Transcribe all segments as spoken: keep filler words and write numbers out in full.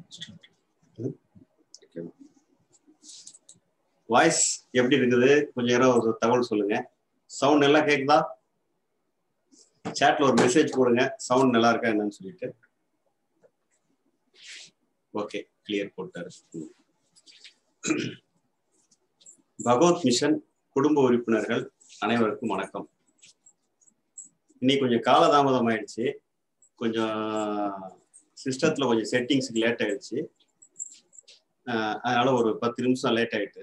Voice எப்படி இருக்குது? கொஞ்சம் நேரம் ஒரு தகவல் சொல்லுங்க. சவுண்ட் நல்லா கேக்குதா? சாட்ல ஒரு மெசேஜ் போடுங்க, சவுண்ட் நல்லா இருக்கா என்னன்னு சொல்லிட்டு. ஓகே, கிளியர் போட்டாரு. பகவத் மிஷன் குடும்ப உறுப்பினர்கள் அனைவருக்கும் வணக்கம். இன்னைக்கு கொஞ்சம் காலதாமதம் ஆயிடுச்சு, கொஞ்சம் சிஸ்டத்துல கொஞ்சம் செட்டிங்ஸுக்கு லேட் ஆயிடுச்சு. அதனால ஒரு பத்து நிமிஷம் லேட் ஆயிட்டு.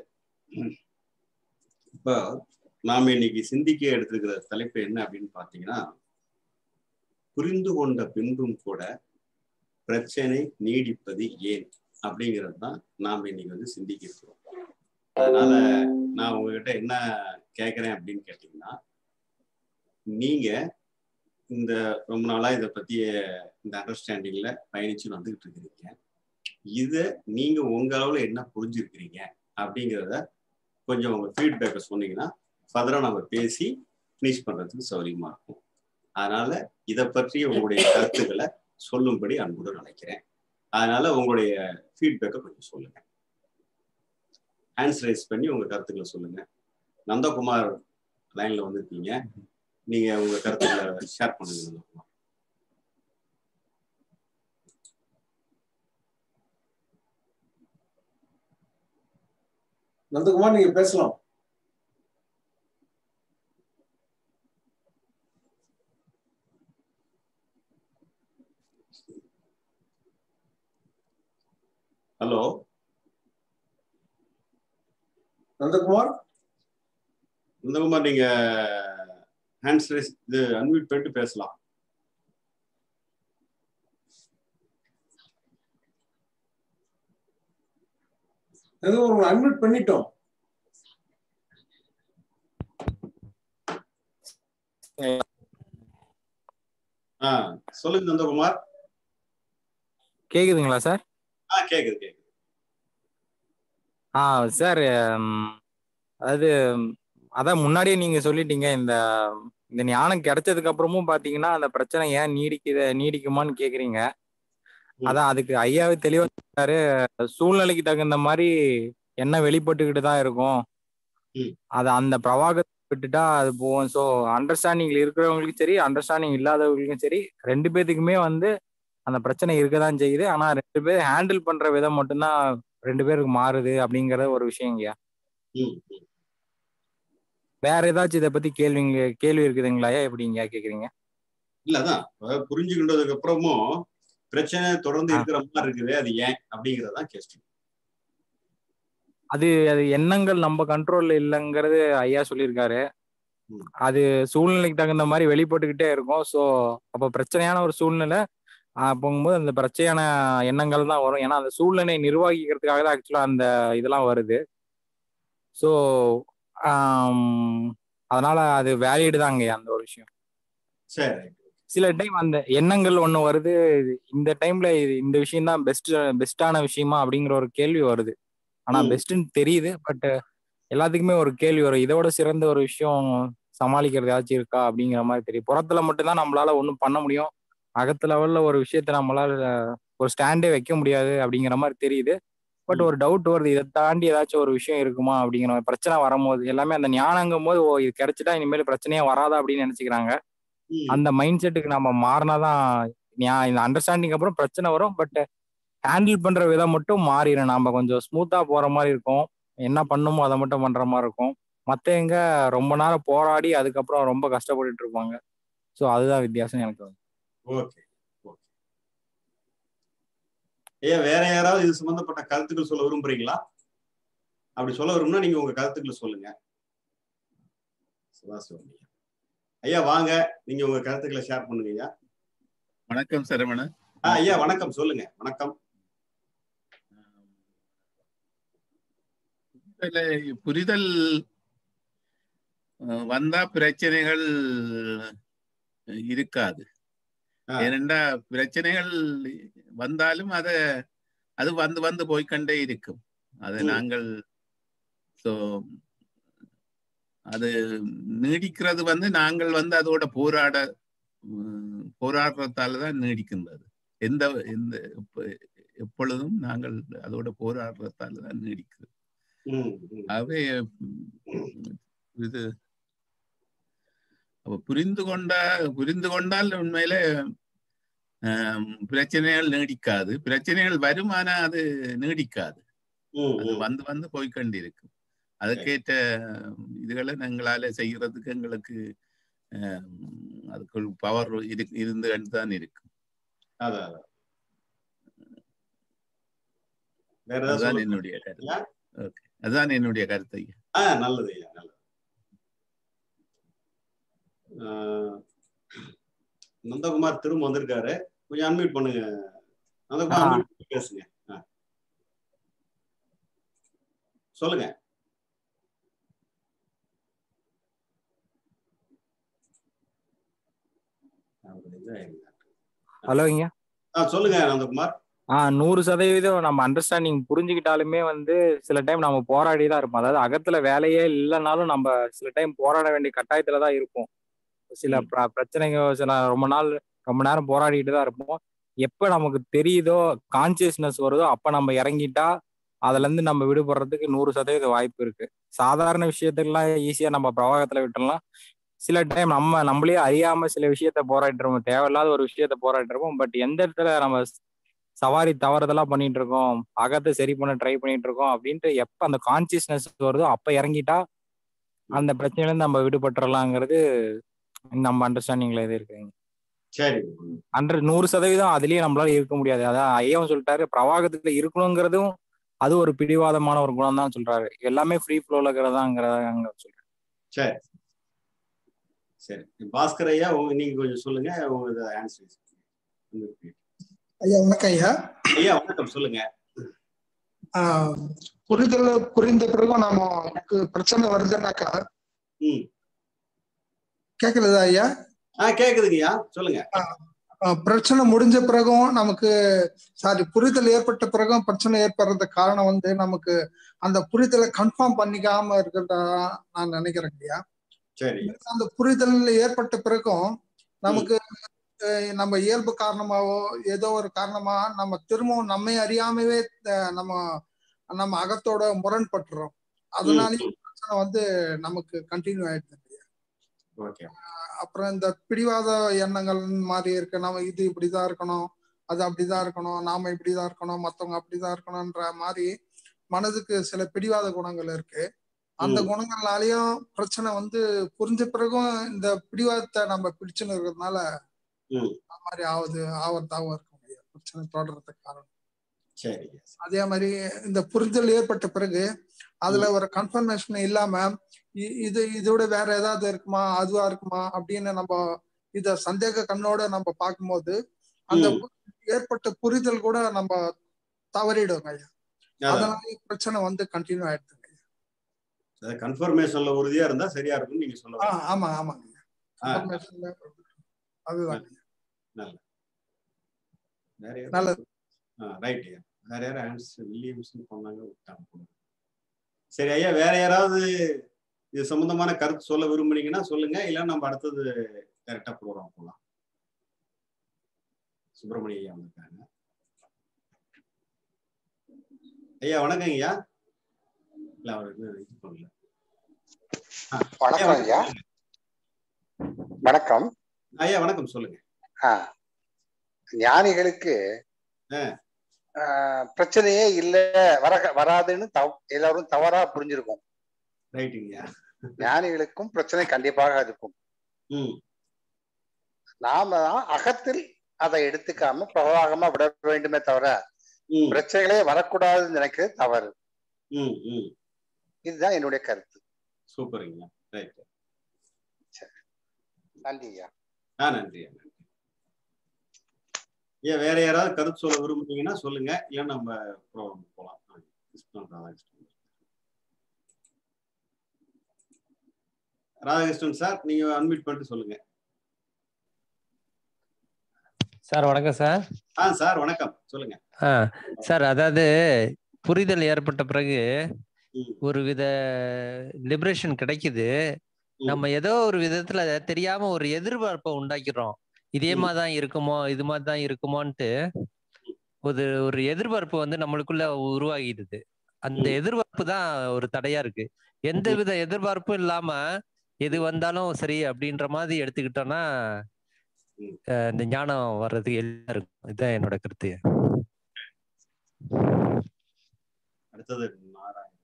இப்போ நாம இன்னைக்கு சிந்திக்க எடுத்துக்கிற தலைப்பு என்ன அப்படின்னு பாத்தீங்கன்னா, புரிந்து கொண்ட பின்பும் கூட பிரச்சனை நீடிப்பது ஏன் அப்படிங்கிறது தான் நாம இன்னைக்கு வந்து சிந்திக்க இருக்கிறோம். அதனால நான் உங்ககிட்ட என்ன கேட்கிறேன் அப்படின்னு கேட்டீங்கன்னா, நீங்க இந்த ரொம்ப நாளா இதை பத்திய இந்த அண்டர்ஸ்டாண்டிங்ல பயணிச்சு வந்துகிட்டு இருக்கிறீங்க. இதை நீங்க உங்க அளவுல என்ன புரிஞ்சிருக்கிறீங்க அப்படிங்கிறத கொஞ்சம் உங்க ஃபீட்பேக்கை சொன்னீங்கன்னா ஃபர்தரா நம்ம பேசி ஃபினிஷ் பண்றதுக்கு சௌகரியமா இருக்கும். அதனால இதை பற்றி உங்களுடைய கருத்துக்களை சொல்லும்படி அன்புடன் நினைக்கிறேன். அதனால உங்களுடைய ஃபீட்பேக்கை கொஞ்சம் சொல்லுங்க. ஹேண்ட்ஸ் ரைஸ் பண்ணி உங்க கருத்துக்களை சொல்லுங்க. நந்தகுமார் லைன்ல வந்திருக்கீங்க, நீங்க உங்க கருத்துக்களை ஷேர் பண்ணுங்க. நந்தகுமார். நந்தகுமார் நீங்க பேசலாம். ஹலோ நந்தகுமார். நந்தகுமார் நீங்க ஹேண்ட்ஸ் ரைஸ் இது அன்மியூட் பண்ணிட்டு பேசலாம். நந்தகுமார் அன்மியூட் பண்ணிட்டோம். ஆ சொல்லுங்க நந்தகுமார். கேக்குதுங்களா சார்? ஆ கேக்குது கேக்குது. ஆ சார், அதாவது அதான் முன்னாடியே நீங்க சொல்லிட்டீங்க, இந்த இந்த ஞானம் கிடைச்சதுக்கு அப்புறமும் பாத்தீங்கன்னா அந்த பிரச்சனை ஏன் நீடிக்குது நீடிக்குமான்னு கேக்குறீங்க. அதான் அதுக்கு ஐயாவே தெளிவா சொல்றாரு, சூழ்நிலைக்கு தகுந்த மாதிரி என்ன வெளிப்பட்டுக்கிட்டு தான் இருக்கும், அது அந்த பிரவாகத்தை விட்டுட்டா அது போகும். ஸோ அண்டர்ஸ்டாண்டிங்ல இருக்கிறவங்களுக்கும் சரி, அண்டர்ஸ்டாண்டிங் இல்லாதவங்களுக்கும் சரி, ரெண்டு பேத்துக்குமே வந்து அந்த பிரச்சனை இருக்கதான் செய்யுது. ஆனா ரெண்டு பேர் ஹேண்டில் பண்ற விதம் மட்டும்தான் ரெண்டு பேருக்கு மாறுது அப்படிங்கிற ஒரு விஷயங்கய்யா. வேற ஏதாச்சும் இதை பத்தி கேள்விங்க கேள்வி இருக்குதுங்களா? எப்படிங்க கேக்குறீங்க? இல்ல அதான் புரிஞ்சுக்கிட்டதுக்கு அப்புறமும் பிரச்சனை தொடர்ந்து இருக்கிற மாதிரி இருக்குது, அது ஏன் அப்படிங்கறதான் கேஸ்டிங். அது அது எண்ணங்கள் நம்ம கண்ட்ரோல்ல இல்லைங்கிறது ஐயா சொல்லியிருக்காரு. அது சூழ்நிலைக்கு தகுந்த மாதிரி வெளிப்பட்டுக்கிட்டே இருக்கும். ஸோ அப்போ பிரச்சனையான ஒரு சூழ்நிலை போகும்போது அந்த பிரச்சனையான எண்ணங்கள் தான் வரும். ஏன்னா அந்த சூழ்நிலையை நிர்வகிக்கிறதுக்காக தான் ஆக்சுவலா அந்த இதெல்லாம் வருது. ஸோ அதனால அது வேலிடு தாங்க அந்த ஒரு விஷயம். சரி, சில டைம் அந்த எண்ணங்கள் ஒண்ணு வருது, இந்த டைம்ல இந்த விஷயம் தான் பெஸ்ட் பெஸ்டான விஷயமா அப்படிங்கிற ஒரு கேள்வி வருது. ஆனா பெஸ்ட்ன்னு தெரியுது, பட் எல்லாத்துக்குமே ஒரு கேள்வி வரும், இதோட சிறந்த ஒரு விஷயம் சமாளிக்கிறது ஏதாச்சும் இருக்கா அப்படிங்கிற மாதிரி தெரியும். புறத்துல மட்டும்தான் நம்மளால ஒன்றும் பண்ண முடியும், அகத்து லெவல்ல ஒரு விஷயத்த நம்மளால ஒரு ஸ்டாண்டே வைக்க முடியாது அப்படிங்கிற மாதிரி தெரியுது. பட் ஒரு டவுட் வருது, இதை தாண்டி ஏதாச்சும் ஒரு விஷயம் இருக்குமா அப்படிங்கிற மாதிரி. பிரச்சனை வரும்போது எல்லாமே அந்த ஞானங்கும் போது, ஓ இது கிடைச்சிட்டா இனிமேல் பிரச்சனையே வராதா அப்படின்னு நினைச்சுக்கிறாங்க. அந்த மைண்ட் செட்டுக்கு நம்ம மாறினாதான் இந்த அண்டர்ஸ்டாண்டிங் அப்புறம் பிரச்சனை வரும், பட் ஹேண்டில் பண்ற விதம் மட்டும் மாறிடும். நாம கொஞ்சம் ஸ்மூத்தா போற மாதிரி இருக்கும், என்ன பண்ணுமோ அதை மட்டும் பண்ற மாதிரி இருக்கும். மத்த எங்க ரொம்ப நேரம் போராடி அதுக்கப்புறம் ரொம்ப கஷ்டப்பட்டுட்டு இருப்பாங்க. ஸோ அதுதான் வித்தியாசம் எனக்கு. Okay okay. ஐயா வேற யாராவது இது சம்பந்தப்பட்ட கருத்துக்கள் சொல்ல விரும்புறீங்களா? அப்படி சொல்ல விரும்புனா நீங்க உங்க கருத்துக்களை சொல்லுங்க. ஐயா வாங்க, நீங்க உங்க கருத்துக்களை ஷேர் பண்ணுங்க ஐயா. வணக்கம் சரவணன். ஐயா வணக்கம், சொல்லுங்க. வணக்கம். புரிதல் வந்தா பிரச்சனைகள் இருக்காது. ஏனென்றா பிரச்சனைகள் வந்தாலும் அத அது வந்து வந்து போய்கொண்டே இருக்கும். அது நாங்கள் சோ அது நீடிக்கிறது வந்து நாங்கள் வந்து அதோட போராட போராடுறதால தான் நீடிக்கின்றது. எந்த எந்த எப்பொழுதும் நாங்கள் அதோட போராடுறதால தான் நீடிக்குது. ம், ம். ஆகவே இது அப்ப புரிந்து கொண்டா புரிந்து கொண்டால் உண்மையிலே ஆம், பிரச்சனைகள் நீடிக்காது. பிரச்சனைகள் வருமானா அது நீடிக்காது. ம், அது ம். வந்து வந்து போய்கொண்டிருக்கும். அதுக்கேற்ற இதுகளை எங்களால செய்யறதுக்கு எங்களுக்கு ஆம், அதுக்குள் பவர் இரு இருந்து தான் இருக்கும். அதான் அதான். வேற ஏதாவது அதுதான் சொல்லுங்க. என்னுடைய கருத்து. ஐயா? ஓகே, அதுதான் என்னுடைய கருத்து ஐயா. ஆ, நல்லது ஐயா, நல்லது. ஆ, நந்தகுமார் திரும்ப வந்திருக்காரு. கொஞ்சம் அன்மியூட் பண்ணுங்க. நந்தகுமார் ஆ. அன்மியூட் பண்ணி பேசுங்க. ஆ. சொல்லுங்க. ஹலோங்க. ஆ, சொல்லுங்க நந்தகுமார். ஆ நூறு சதவீதம் நம்ம அண்டர்ஸ்டாண்டிங் புரிஞ்சுக்கிட்டாலுமே வந்து சில டைம் நம்ம போராடி தான் இருப்போம். அதாவது அகத்துல வேலையே இல்லைனாலும் நம்ம சில டைம் போராட வேண்டிய கட்டாயத்துல தான் இருப்போம். சில ம். பிர- பிரச்சனைங்க சில ரொம்ப நாள் ரொம்ப நேரம் போராடிட்டு தான் இருப்போம். எப்ப நமக்கு தெரியுதோ கான்சியஸ்னஸ் வருதோ அப்ப நம்ம இறங்கிட்டா அதுல இருந்து நம்ம விடுபடுறதுக்கு நூறு சதவீத வாய்ப்பு இருக்கு. சாதாரண விஷயத்துக்கெல்லாம் ஈஸியா நம்ம பிரவாகத்துல விட்டுறலாம். சில டைம் நம்ம நம்மளே அறியாம சில விஷயத்த போராடிட்டு இருப்போம். தேவையில்லாத ஒரு விஷயத்த போராடிட்டு இருப்போம். பட் எந்த இடத்துல நம்ம சவாரி தவறுதெல்லாம் பண்ணிட்டு இருக்கோம், அகத்தை சரி பண்ண ட்ரை பண்ணிட்டு இருக்கோம் அப்படின்ட்டு எப்ப அந்த கான்சியஸ்னஸ் வருதோ அப்ப இறங்கிட்டா அந்த பிரச்சனையில இருந்து நம்ம விடுபட்டுறலாங்கிறது நம்ம அண்டர்ஸ்டாண்டிங்ல இது இருக்குங்க. சரி. ஹண்ட்ரட் நூறு சதவீதம் அதுலயே நம்மளால இருக்க முடியாது. அதான் ஐயாவும் சொல்லிட்டாரு, பிரவாகத்துல இருக்கணுங்கிறதும் அது ஒரு பிடிவாதமான ஒரு குணம் தான் சொல்றாரு. எல்லாமே ஃப்ரீ ஃப்ளோல இருக்கிறதாங்கிறதாங்க சொல்றேன். சரி சரி. பாஸ்கர் ஐயா, உங்க நீங்க கொஞ்சம் சொல்லுங்க. உங்க ஆன்சர். ஐயா வணக்கம் ஐயா. ஐயா வணக்கம், சொல்லுங்க. ஆஹ் புரிதல் புரிந்த பிறகும் நமக்கு பிரச்சனை வருதுன்னாக்கா ம். கேக்குறதா ஐயா? ஆ, கேக்குதுங்கய்யா, சொல்லுங்க. ஆஹ் பிரச்சனை முடிஞ்ச பிறகும் நமக்கு சாரி புரிதல் ஏற்பட்ட பிறகும் பிரச்சனை ஏற்படுறதுக்கு காரணம் வந்து நமக்கு அந்த புரிதலை கன்ஃபார்ம் பண்ணிக்காம இருக்கிறதா நான் நினைக்கிறேன் ஐயா. சரி. அந்த புரிதல் ஏற்பட்ட பிறகும் நமக்கு நம்ம இயல்பு காரணமாவோ ஏதோ ஒரு காரணமா நம்ம திரும்பவும் நம்மை அறியாமவே நம்ம நம்ம அகத்தோட முரண்பட்டுறோம். அதனாலயும் பிரச்சனை வந்து நமக்கு கண்டினியூ ஆயிடுது. அப்புறம் இந்த பிடிவாத எண்ணங்கள் மாதிரி இருக்கு. நம்ம இது இப்படிதான் இருக்கணும், அது அப்படிதான் இருக்கணும், நாம இப்படிதான் இருக்கணும், மத்தவங்க அப்படிதான் இருக்கணும்ன்ற மாதிரி மனதுக்கு சில பிடிவாத குணங்கள் இருக்கு. அந்த குணங்கள்னாலயும் பிரச்சனை வந்து புரிஞ்ச பிறகும் இந்த பிடிவாதத்தை நம்ம பிடிச்சுன்னு இருக்கிறதுனால அந்த மாதிரி ஆகுது ஆவத்தாவும் இருக்க முடியாது பிரச்சனை தொடர்றதுக்கு காரணம். சரி. அதே மாதிரி இந்த புரிதல் ஏற்பட்ட பிறகு அதுல ஒரு கன்ஃபர்மேஷன் இல்லாம இது இதோட வேற ஏதாவது இருக்குமா, அதுவா இருக்குமா அப்படின்னு நம்ம இத சந்தேக கண்ணோட நம்ம பார்க்கும்போது அந்த ஏற்பட்ட புரிதல் கூட நம்ம தவறிடுவோங்க ஐயா. அதனால பிரச்சனை வந்து கண்டினியூ ஆயிடுதுங்க ஐயா. கன்ஃபர்மேஷன்ல உறுதியா இருந்தா சரியா இருக்கும் நீங்க சொல்லுங்க. ஆமா ஆமாங்க. கன்ஃபர்மேஷன்ல அதுதான் நல்லது. நல்லது. ரைட் ஐயா. வேற யாரும் ஆன்சர் வில்லியம்ஸ் பண்ணாங்க விட்டாங்க. சரி ஐயா, வேற யாராவது இது சம்பந்தமான கருத்து சொல்ல விரும்புனீங்கன்னா சொல்லுங்க, இல்ல நம்ம அடுத்தது டைரக்டா ப்ரோக்ராம் போலாம். சுப்பிரமணிய ஐயா வந்திருக்காங்க. ஐயா வணக்கம் ஐயா. இல்ல அவர் இது பண்ணல. வணக்கம் ஐயா. வணக்கம் ஐயா, வணக்கம், சொல்லுங்க. ஞானிகளுக்கு பிரச்சனையே இல்ல வர வராதுன்னு எல்லாரும் தவறா புரிஞ்சிருக்கும். ஞானிகளுக்கும் பிரச்சனை கண்டிப்பாக இருக்கும். நாம தான் அகத்தில் அதை எடுத்துக்காம பிரவாகமா விட வேண்டுமே தவிர பிரச்சனைகளே வரக்கூடாதுன்னு நினைக்கிறது தவறு. இதுதான் என்னுடைய கருத்து. சூப்பருங்க. நன்றி ஐயா. நன்றி. ஏன் வேற யாராவது கருத்து சொல்ல விரும்புனீங்கன்னா சொல்லுங்க, இல்ல நம்ம ப்ரோக்ராம் போலாம். ராதாகிருஷ்ணன் சார், நீங்க அன்மியூட் பண்ணிட்டு சொல்லுங்க. சார் வணக்கம் சார். ஆ சார் வணக்கம், சொல்லுங்க. ஆ சார், அதாவது புரிதல் ஏற்பட்ட பிறகு ஒரு வித லிபரேஷன் கிடைக்குது. நம்ம ஏதோ ஒரு விதத்துல தெரியாம ஒரு எதிர்பார்ப்பை உண்டாக்கிறோம். இதே மாதிரிதான் இருக்குமோ இது மாதிரிதான் இருக்குமோன்ட்டு ஒரு ஒரு எதிர்பார்ப்பு வந்து நம்மளுக்குள்ள உருவாகிடுது. அந்த எதிர்பார்ப்பு தான் ஒரு தடையா இருக்கு. எந்த வித எதிர்பார்ப்பும் இல்லாம எது வந்தாலும் சரி அப்படின்ற மாதிரி எடுத்துக்கிட்டோம்னா இந்த ஞானம் வர்றது எல்லாம் இருக்கும். இதுதான் என்னோட கருத்து. அடுத்தது நாராயணன்.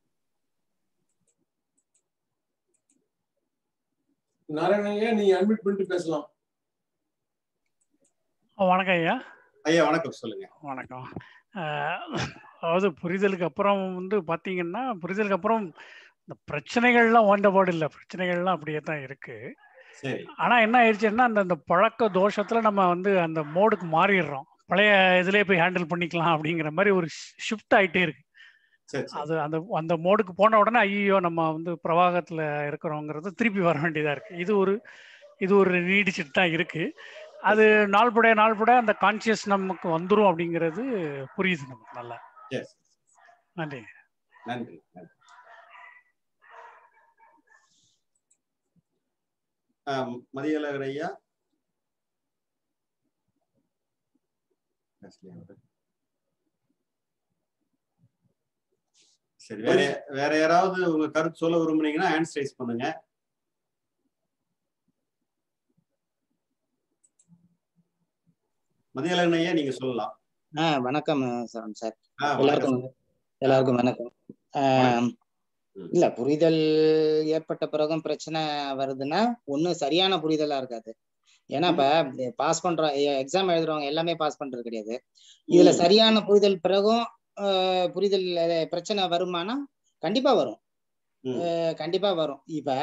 நாராயணங்க நீங்க அட்மிட் பண்ணிட்டு பேசலாம். வணக்கம் ஐயா. ஐயா வணக்கம், சொல்லுங்க. வணக்கம். அதாவது புரிதலுக்கு அப்புறம் வந்து பார்த்தீங்கன்னா, புரிதலுக்கு அப்புறம் இந்த பிரச்சனைகள்லாம் ஓண்டபாடு இல்லை, பிரச்சனைகள்லாம் அப்படியே தான் இருக்கு. ஆனால் என்ன ஆயிடுச்சுன்னா, அந்த அந்த பழக்க தோஷத்தில் நம்ம வந்து அந்த மோடுக்கு மாறிடுறோம். பழைய இதுலேயே போய் ஹேண்டில் பண்ணிக்கலாம் அப்படிங்கிற மாதிரி ஒரு ஷிஃப்ட் ஆகிட்டே இருக்கு. அது அந்த அந்த மோடுக்கு போன உடனே ஐயோ நம்ம வந்து பிரவாகத்தில் இருக்கிறோங்கிறது திருப்பி வர வேண்டியதாக இருக்கு. இது ஒரு இது ஒரு நீடிச்சுட்டு தான் இருக்கு. அது நாள்படைய நாள்பட அந்த கான்சியஸ் நமக்கு வந்துடும் அப்படிங்கிறது புரியுது நமக்கு நல்லா. நன்றி நன்றி. மதியழகர் ஐயா. சரி, வேற வேற யாராவது உங்க கருத்து சொல்ல விரும்புனீங்கன்னா ஹேண்ட் ரைஸ் பண்ணுங்க. மதியழகன் ஐயா நீங்க சொல்லலாம். ஆஹ் வணக்கம் சார். சார் எல்லாருக்கும் எல்லாருக்கும் வணக்கம். ஆஹ் இல்ல, புரிதல் ஏற்பட்ட பிறகும் பிரச்சனை வருதுன்னா ஒண்ணு சரியான புரிதலா இருக்காது. ஏன்னா இப்ப பாஸ் பண்ற எக்ஸாம் எழுதுறவங்க எல்லாமே பாஸ் பண்றது கிடையாது. இதுல சரியான புரிதல் பிறகும் புரிதல் பிரச்சனை வருமானா கண்டிப்பா வரும், கண்டிப்பா வரும். இப்ப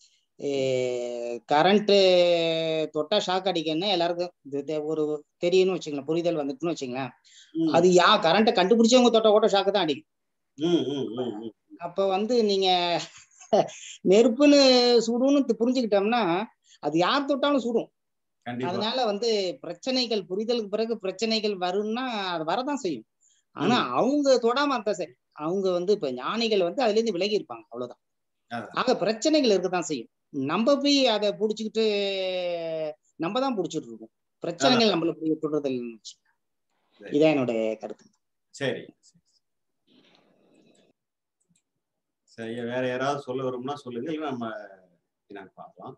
கரண்ட் தொட்டா ஷாக் அடிக்கன்னு எல்லாருக்கும் ஒரு தெரியும்னு வச்சுக்கலாம், புரிதல் வந்துட்டுன்னு வச்சுங்களேன். அது யா கரண்ட்டை கண்டுபிடிச்சவங்க தொட்ட ஓட்ட ஷாக்கு தான் அடிக்கும். அப்ப வந்து நீங்க நெருப்புன்னு சுடுன்னு புரிஞ்சுக்கிட்டோம்னா அது யார் தொட்டாலும் சுடும். அதனால வந்து பிரச்சனைகள் புரிதலுக்கு பிறகு பிரச்சனைகள் வரும்னா அது வரதான் செய்யும். ஆனா அவங்க தொடாம இருந்தா சரி. அவங்க வந்து இப்ப ஞானிகள் வந்து அதுல இருந்து விலகி இருப்பாங்க, அவ்வளவுதான். ஆக பிரச்சனைகள் இருக்கதான் செய்யும். நம்ம போய் அதை புடிச்சுக்கிட்டு நம்ம தான் புடிச்சிட்டு இருக்கோம். பிரச்சனைகள் நம்மள போய் தொடுறது இல்லைன்னு. இதான் என்னுடைய கருத்து. சரி சரி, வேற யாராவது சொல்ல வரும்னா சொல்லுங்க, இல்லை நம்ம என்னன்னு பார்க்கலாம்.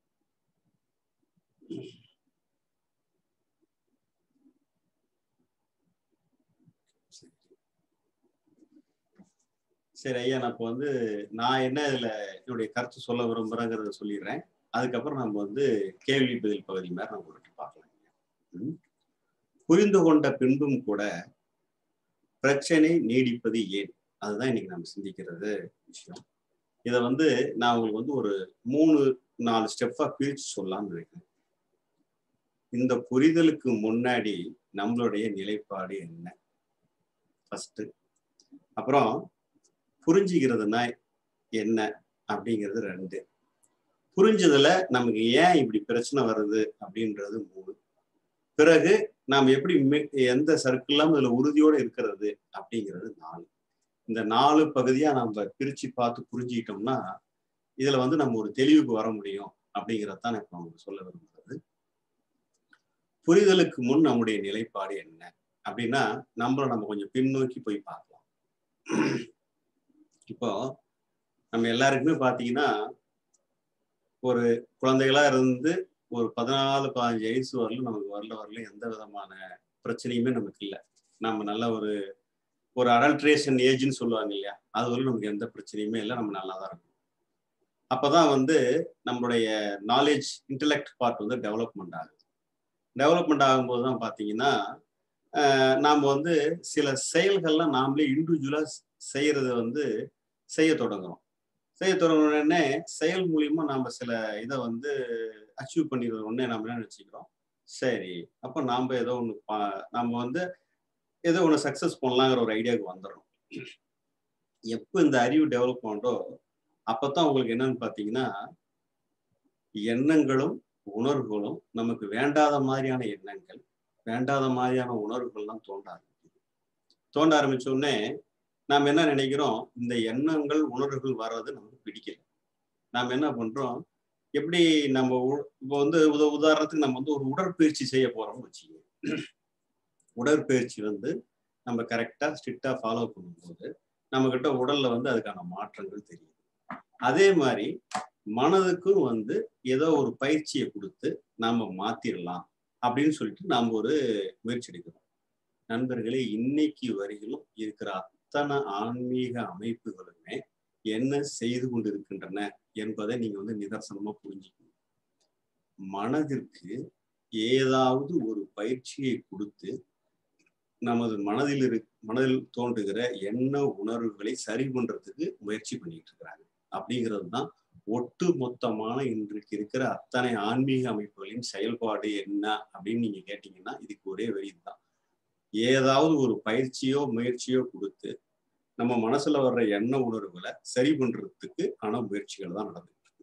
சரி ஐயா, நான் இப்போ வந்து நான் என்ன இதுல என்னுடைய கருத்து சொல்ல விரும்புறேங்கிறத சொல்லிடுறேன். அதுக்கப்புறம் நம்ம வந்து கேள்வி பதில் பகுதி மாதிரி நம்ம விட்டு பார்க்கலாம். புரிந்து கொண்ட பின்பும் கூட பிரச்சனை நீடிப்பது ஏன், அதுதான் இன்னைக்கு நம்ம சிந்திக்கிறது விஷயம். இதை வந்து நான் உங்களுக்கு வந்து ஒரு மூணு நாலு ஸ்டெப்பா பிரிச்சு சொல்லலாம்னு நினைக்கிறேன். இந்த புரிதலுக்கு முன்னாடி நம்மளுடைய நிலைப்பாடு என்ன ஃபர்ஸ்ட், அப்புறம் புரிஞ்சுக்கிறதுனா என்ன அப்படிங்கிறது ரெண்டு, புரிஞ்சதுல நமக்கு ஏன் இப்படி பிரச்சனை வருது அப்படின்றது மூணு, பிறகு நாம் எப்படி எந்த சர்க்கிள்லாம் இதுல உறுதியோட இருக்கிறது அப்படிங்கிறது நாலு. இந்த நாலு பகுதியா நம்ம பிரிச்சு பார்த்து புரிஞ்சுக்கிட்டோம்னா இதுல வந்து நம்ம ஒரு தெளிவுக்கு வர முடியும் அப்படிங்கிறதான் இப்ப நம்ம சொல்ல விரும்புகிறது. புரிதலுக்கு முன் நம்முடைய நிலைப்பாடு என்ன அப்படின்னா நம்மள நம்ம கொஞ்சம் பின்னோக்கி போய் பார்க்கலாம். இப்போ நம்ம எல்லாருக்குமே பாத்தீங்கன்னா ஒரு குழந்தைகளா இருந்து ஒரு பதினாலு பதினஞ்சு வயசு வரலும் நமக்கு வரல வரல எந்த விதமான பிரச்சனையுமே நமக்கு இல்லை. நம்ம நல்ல ஒரு ஒரு அடல்ட்ரேஷன் ஏஜ்னு சொல்லுவாங்க இல்லையா, அது வரலும் நமக்கு எந்த பிரச்சனையுமே இல்லை, நம்ம நல்லா தான் இருக்கும். அப்பதான் வந்து நம்மளுடைய நாலேஜ் இன்டலெக்ட் பார்ட் வந்து டெவலப்மெண்ட் ஆகுது. டெவலப்மெண்ட் ஆகும்போது தான் பார்த்தீங்கன்னா நாம் வந்து சில செயல்கள்லாம் நாமளே இண்டிவிஜுவலா செய்யறது வந்து செய்ய தொடங்குறோம். செய்ய தொடங்கினோடனே செயல் மூலியமா நாம சில இதை வந்து அச்சீவ் பண்ணிடுற உடனே நம்ம என்ன நினைச்சுக்கிறோம், சரி அப்போ நாம ஏதோ ஒன்று பா நம்ம வந்து ஏதோ ஒன்று சக்சஸ் பண்ணலாங்கிற ஒரு ஐடியாவுக்கு வந்துடுறோம். எப்போ இந்த அறிவு டெவலப் பண்ணுறோ அப்போதான் உங்களுக்கு என்னன்னு பார்த்தீங்கன்னா எண்ணங்களும் உணர்வுகளும் நமக்கு வேண்டாத மாதிரியான எண்ணங்கள் வேண்டாத மாதிரியான உணர்வுகள்லாம் தோன்ற ஆரம்பிக்குது. தோன்ற ஆரம்பிச்ச உடனே நாம் என்ன நினைக்கிறோம், இந்த எண்ணங்கள் உணர்வுகள் வர்றது நமக்கு பிடிக்கல. நாம் என்ன பண்றோம், எப்படி நம்ம இப்போ வந்து உத உதாரணத்துக்கு நம்ம வந்து ஒரு உடற்பயிற்சி செய்ய போறோம்னு வச்சுக்கோங்க. உடற்பயிற்சி வந்து நம்ம கரெக்டா ஸ்ட்ரிக்டா ஃபாலோ பண்ணும்போது நம்ம கிட்ட உடல்ல வந்து அதுக்கான மாற்றங்கள் தெரியுது. அதே மாதிரி மனதுக்கும் வந்து ஏதோ ஒரு பயிற்சியை கொடுத்து நாம மாத்திரலாம் அப்படின்னு சொல்லிட்டு நாம் ஒரு முயற்சி எடுக்கிறோம். நண்பர்களே, இன்னைக்கு வரையிலும் இருக்கிற அத்தனை ஆன்மீக அமைப்புகளுமே என்ன செய்து கொண்டிருக்கின்றன என்பதை நீங்க வந்து நிதர்சனமா புரிஞ்சுக்கணும். மனதிற்கு ஏதாவது ஒரு பயிற்சியை கொடுத்து நமது மனதில் இரு மனதில் தோன்றுகிற எண்ண உணர்வுகளை சரி பண்றதுக்கு முயற்சி பண்ணிட்டு இருக்கிறாங்க. அப்படிங்கிறது தான் ஒட்டு மொத்தமான இன்றைக்கு இருக்கிற அத்தனை ஆன்மீக அமைப்புகளின் செயல்பாடு என்ன அப்படின்னு நீங்க கேட்டீங்கன்னா இதுக்கு ஒரே வரி தான். ஏதாவது ஒரு பயிற்சியோ முயற்சியோ கொடுத்து நம்ம மனசுல வர்ற எண்ண உணர்வுகளை சரி பண்றதுக்கு ஆன முயற்சிகள் தான் நடந்துட்டு இருக்கு.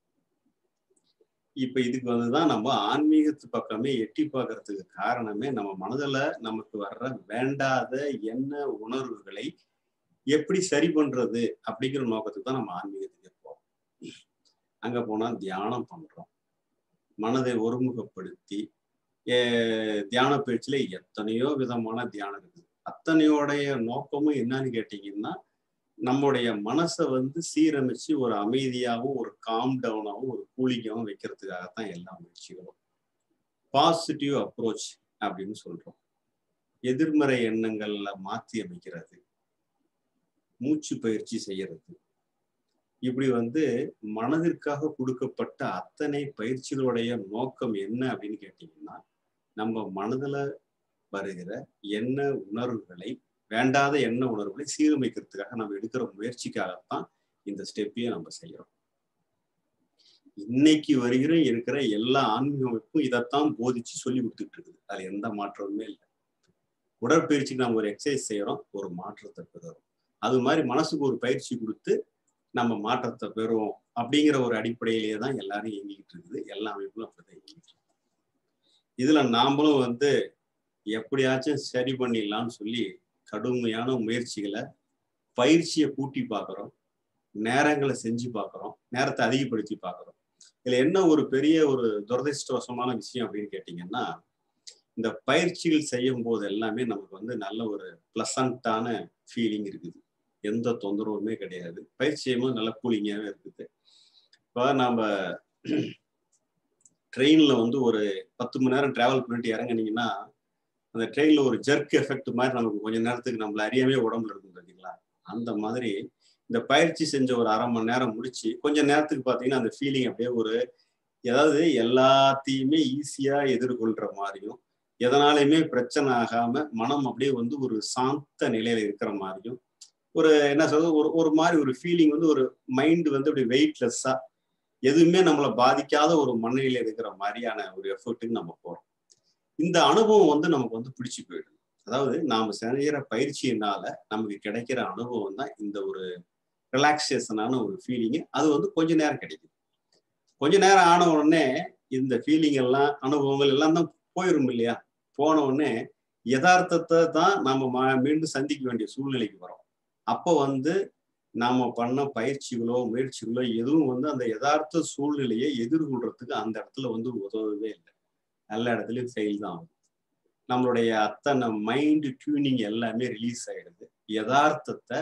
இப்ப இதுக்கு வந்துதான் நம்ம ஆன்மீகத்து பக்கமே எட்டி பார்க்கறதுக்கு காரணமே நம்ம மனதுல நமக்கு வர்ற வேண்டாத எண்ண உணர்வுகளை எப்படி சரி பண்றது அப்படிங்கிற நோக்கத்துக்கு தான் நம்ம ஆன்மீகத்துக்கு போறோம். அங்க போனா தியானம் பண்றோம், மனதை ஒருமுகப்படுத்தி தியான பயிற்சியில எத்தனையோ விதமான தியானம் இருக்குது. அத்தனையோடைய நோக்கமும் என்னன்னு கேட்டீங்கன்னா நம்முடைய மனசை வந்து சீரமைச்சு ஒரு அமைதியாகவும் ஒரு காம் டவுனாகவும் ஒரு கூலிங்காகவும் வைக்கிறதுக்காகத்தான் எல்லா முயற்சிகளும். பாசிட்டிவ் அப்ரோச் அப்படின்னு சொல்றோம். எதிர்மறை எண்ணங்கள்ல மாற்றி அமைக்கிறது, மூச்சு பயிற்சி செய்யறது, இப்படி வந்து மனதிற்காக கொடுக்கப்பட்ட அத்தனை பயிற்சிகளுடைய நோக்கம் என்ன அப்படின்னு கேட்டீங்கன்னா நம்ம மனதுல வருகிற எண்ண உணர்வுகளை வேண்டாத எண்ண உணர்வுகளை சீரமைக்கிறதுக்காக நம்ம எடுக்கிற முயற்சிக்காகத்தான் இந்த ஸ்டெப்பையும் நம்ம செய்யறோம். இன்னைக்கு வரைக்கும் இருக்கிற எல்லா ஆன்மீக அமைப்பும் இதைத்தான் போதிச்சு சொல்லி கொடுத்துட்டு இருக்குது. அதுல எந்த மாற்றமுமே இல்லை. உடற்பயிற்சிக்கு நம்ம ஒரு எக்ஸசைஸ் செய்யறோம், ஒரு மாற்றத்தை பெறுறோம். அது மாதிரி மனசுக்கு ஒரு பயிற்சி கொடுத்து நம்ம மாற்றத்தை பெறுவோம் அப்படிங்கிற ஒரு அடிப்படையிலேயே தான் எல்லாரும் இயங்கிக்கிட்டு இருக்குது. எல்லா அமைப்புகளும் அப்படிதான் இயங்கிட்டு இருக்கு. இதுல நாமளும் வந்து எப்படியாச்சும் சரி பண்ணிடலாம்னு சொல்லி கடுமையான முயற்சிகளை பயிற்சியை கூட்டி பார்க்குறோம், நேரங்களை செஞ்சு பார்க்குறோம், நேரத்தை அதிகப்படுத்தி பார்க்குறோம். இதுல என்ன ஒரு பெரிய ஒரு துரதிருஷ்டவசமான விஷயம் அப்படின்னு கேட்டீங்கன்னா இந்த பயிற்சிகள் செய்யும் போது எல்லாமே நமக்கு வந்து நல்ல ஒரு பிளசண்டான ஃபீலிங் இருக்குது, எந்த தொந்தரவுமே கிடையாது. பயிற்சி செய்யும்போது நல்ல கூலிங்காகவே இருக்குது. இப்போ நம்ம ட்ரெயின்ல வந்து ஒரு பத்து மணி நேரம் டிராவல் பண்ணிட்டு இறங்குனீங்கன்னா அந்த ட்ரெயின்ல ஒரு ஜெர்க் எஃபெக்ட் மாதிரி நமக்கு கொஞ்ச நேரத்துக்கு நம்மள அறியாமே உடம்புல இருக்கும் பார்த்தீங்களா? அந்த மாதிரி இந்த பயிற்சி செஞ்ச ஒரு அரை மணி நேரம் முடிச்சு கொஞ்ச நேரத்துக்கு பார்த்தீங்கன்னா அந்த ஃபீலிங் அப்படியே ஒரு ஏதாவது எல்லாத்தையுமே ஈஸியா எதிர்கொள்ற மாதிரியும் எதனாலையுமே பிரச்சனை ஆகாம மனம் அப்படியே வந்து ஒரு சாந்த நிலையில இருக்கிற மாதிரியும் ஒரு என்ன சொல்றது ஒரு ஒரு மாதிரி ஒரு ஃபீலிங் வந்து ஒரு மைண்ட் வந்து அப்படி வெயிட்லெஸ்ஸா எதுவுமே நம்மளை பாதிக்காத ஒரு மனநிலையில இருக்கிற மாதிரியான ஒரு எஃபர்ட்டுக்கு நம்ம போறோம். இந்த அனுபவம் வந்து நமக்கு வந்து பிடிச்சி போயிடுது. அதாவது நாம செய்கிற பயிற்சியினால நமக்கு கிடைக்கிற அனுபவம் தான் இந்த ஒரு ரிலாக்ஸேஷனான ஒரு ஃபீலிங்கு. அது வந்து கொஞ்ச நேரம் கிடைக்குது. கொஞ்ச நேரம் ஆன உடனே இந்த ஃபீலிங் எல்லாம் அனுபவங்கள் எல்லாம் தான் போயிடும் இல்லையா? போன உடனே யதார்த்தத்தை தான் நாம மீண்டும் சந்திக்க வேண்டிய சூழ்நிலைக்கு வரோம். அப்போ வந்து நாம பண்ண பயிற்சிகளோ முயற்சிகளோ எதுவும் வந்து அந்த யதார்த்த சூழ்நிலையை எதிர்கொள்றதுக்கு அந்த இடத்துல வந்து உதவவே இல்லை. நல்ல இடத்துலயும் ஃபெயில் தான் ஆகும். நம்மளுடைய அத்தனை மைண்ட் டியூனிங் எல்லாமே ரிலீஸ் ஆயிடுது. யதார்த்தத்தை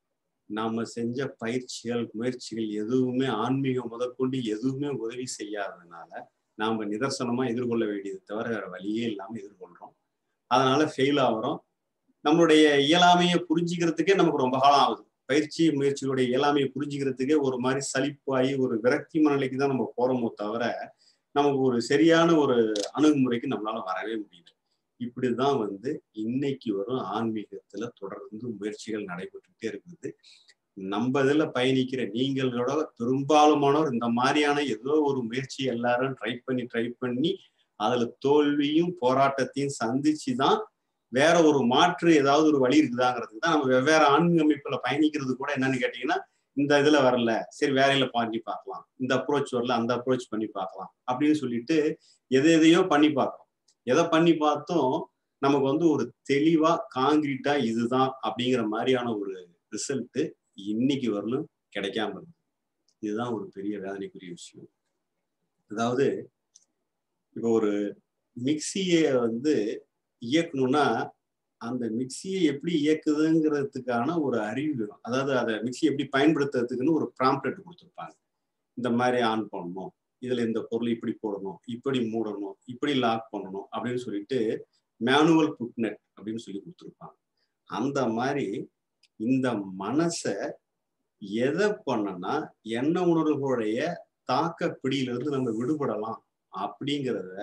நாம செஞ்ச பயிற்சிகள் முயற்சிகள் எதுவுமே ஆன்மீகம் முதற்கொண்டு எதுவுமே உதவி செய்யாததுனால நாம நிதர்சனமா எதிர்கொள்ள வேண்டியது தவிர வேற வழியே இல்லாம எதிர்கொள்றோம். அதனால ஃபெயில் ஆகிறோம். நம்மளுடைய இயலாமையை புரிஞ்சுக்கிறதுக்கே நமக்கு ரொம்ப காலம் ஆகுது. பயிற்சி முயற்சிகளுடைய இயலாமையை புரிஞ்சுக்கிறதுக்கே ஒரு மாதிரி சலிப்பாகி ஒரு விரக்தி மனநிலைக்கு தான் நம்ம போறோமோ தவிர நமக்கு ஒரு சரியான ஒரு அணுகுமுறைக்கு நம்மளால வரவே முடியல. இப்படிதான் வந்து இன்னைக்கு வரும் ஆன்மீகத்துல தொடர்ந்து முயற்சிகள் நடைபெற்றுட்டே இருக்குது. நம்ம இதுல பயணிக்கிற நீங்களோட பெரும்பாலுமானோர் இந்த மாதிரியான ஏதோ ஒரு முயற்சி எல்லாரும் ட்ரை பண்ணி ட்ரை பண்ணி அதுல தோல்வியும் போராட்டத்தையும் சந்திச்சுதான் வேற ஒரு மாற்று ஏதாவது ஒரு வழி இருக்குதாங்கிறதுக்கு தான் நம்ம வெவ்வேறு ஆன்மீக அமைப்புல பயணிக்கிறது கூட என்னன்னு கேட்டீங்கன்னா இந்த இதுல வரல, சரி வேறையில பண்ணி பார்க்கலாம், இந்த அப்ரோச் வரல அந்த அப்ரோச் பண்ணி பார்க்கலாம் அப்படின்னு சொல்லிட்டு எதை எதையோ பண்ணி பார்க்கறோம். எதை பண்ணி பார்த்தோம் நமக்கு வந்து ஒரு தெளிவா காங்கிரீட்டா இதுதான் அப்படிங்கிற மாதிரியான ஒரு ரிசல்ட் இன்னைக்கு வரலும் கிடைக்காம இருக்கு. இதுதான் ஒரு பெரிய வேதனைக்குரிய விஷயம். அதாவது இப்போ ஒரு மிக்சியை வந்து இயக்கணும்னா அந்த மிக்சியை எப்படி இயக்குதுங்கிறதுக்கான ஒரு அறிவு வேணும். அதாவது அதை மிக்சி எப்படி பயன்படுத்துறதுக்குன்னு ஒரு ப்ராம்ப்ளெட் கொடுத்துருப்பாங்க. இந்த மாதிரி ஆன் பண்ணணும், இதுல இந்த பொருள் இப்படி போடணும், இப்படி மூடணும், இப்படி லாக் பண்ணணும் அப்படின்னு சொல்லிட்டு மேனுவல் புக்நெட் அப்படின்னு சொல்லி கொடுத்துருப்பாங்க. அந்த மாதிரி இந்த மனசை எதை பண்ணனா எண்ண உணர்வுகளுடைய தாக்க பிடியிலிருந்து நம்ம விடுபடலாம் அப்படிங்கிறத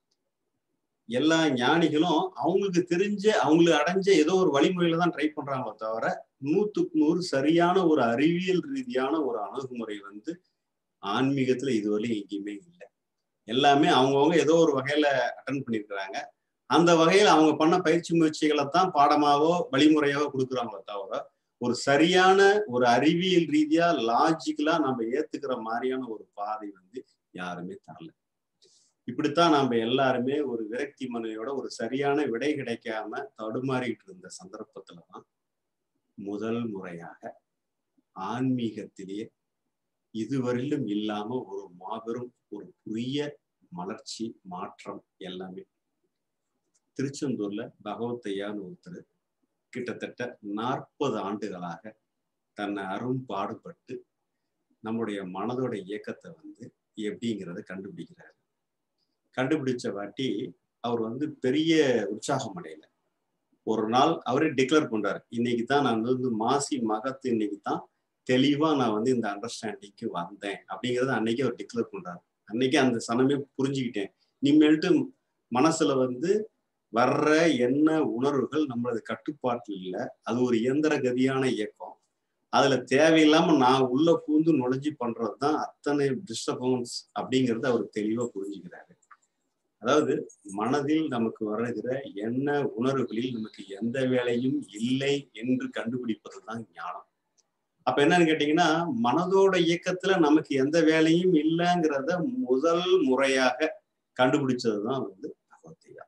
எல்லா ஞானிகளும் அவங்களுக்கு தெரிஞ்ச அவங்களுக்கு அடைஞ்ச ஏதோ ஒரு வழிமுறையில தான் ட்ரை பண்றாங்களோ தவிர நூத்துக்கு நூறு சரியான ஒரு அறிவியல் ரீதியான ஒரு அணுகுமுறை வந்து ஆன்மீகத்துல இதுவரையும் எங்கேயுமே இல்லை. எல்லாமே அவங்கவுங்க ஏதோ ஒரு வகையில அட்டன் பண்ணியிருக்கிறாங்க. அந்த வகையில் அவங்க பண்ண பயிற்சி முயற்சிகளை தான் பாடமாவோ வழிமுறையாவோ கொடுக்குறாங்களோ தவிர ஒரு சரியான ஒரு அறிவியல் ரீதியா லாஜிக்கலா நம்ம ஏத்துக்கிற மாதிரியான ஒரு பாதை வந்து யாருமே தரல. இப்படித்தான் நம்ம எல்லாருமே ஒரு விரக்தி மனையோட ஒரு சரியான விடை கிடைக்காம தடுமாறிட்டு இருந்த சந்தர்ப்பத்துலதான் முதல் முறையாக ஆன்மீகத்திலேயே இதுவரையிலும் இல்லாம ஒரு மாபெரும் ஒரு புதிய மலர்ச்சி மாற்றம் எல்லாமே. திருச்செந்தூர்ல பகவத்தையான்னு ஒருத்தர் கிட்டத்தட்ட நாற்பது ஆண்டுகளாக தன்னை அரும்பாடுபட்டு நம்முடைய மனதோட இயக்கத்தை வந்து எப்படிங்கிறத கண்டுபிடிக்கிறாரு. கண்டுபிடிச்ச வாட்டி அவர் வந்து பெரிய உற்சாகம் அடையல. ஒரு நாள் அவரே டிக்ளேர் பண்றாரு, இன்னைக்கு தான் நான் வந்து மாசி மகத்து இன்னைக்கு தான் தெளிவா நான் வந்து இந்த அண்டர்ஸ்டாண்டிங்க்கு வந்தேன் அப்படிங்கிறத அன்னைக்கு அவர் டிக்ளேர் பண்றாரு. அன்னைக்கு அந்த சனமே புரிஞ்சுக்கிட்டேன், இனிமேல்ட்டு மனசுல வந்து வர்ற என்ன உணர்வுகள் நம்மளது கட்டுப்பாட்டில் இல்லை, அது ஒரு இயந்திர கதியான இயக்கம், அதுல தேவையில்லாம நான் உள்ள பூந்து நுழைஞ்சி பண்றதுதான் அத்தனை டிஸ்டர்பன்ஸ் அப்படிங்கிறத அவர் தெளிவா புரிஞ்சுக்கிறாரு. அதாவது மனதில் நமக்கு வருகிற என்ன உணர்வுகளில் நமக்கு எந்த வேலையும் இல்லை என்று கண்டுபிடிப்பதுதான் ஞானம். அப்ப என்னன்னு கேட்டீங்கன்னா, மனதோட இயக்கத்துல நமக்கு எந்த வேலையும் இல்லைங்கிறத முதல் முறையாக கண்டுபிடிச்சதுதான் வந்து பகவத்தையா.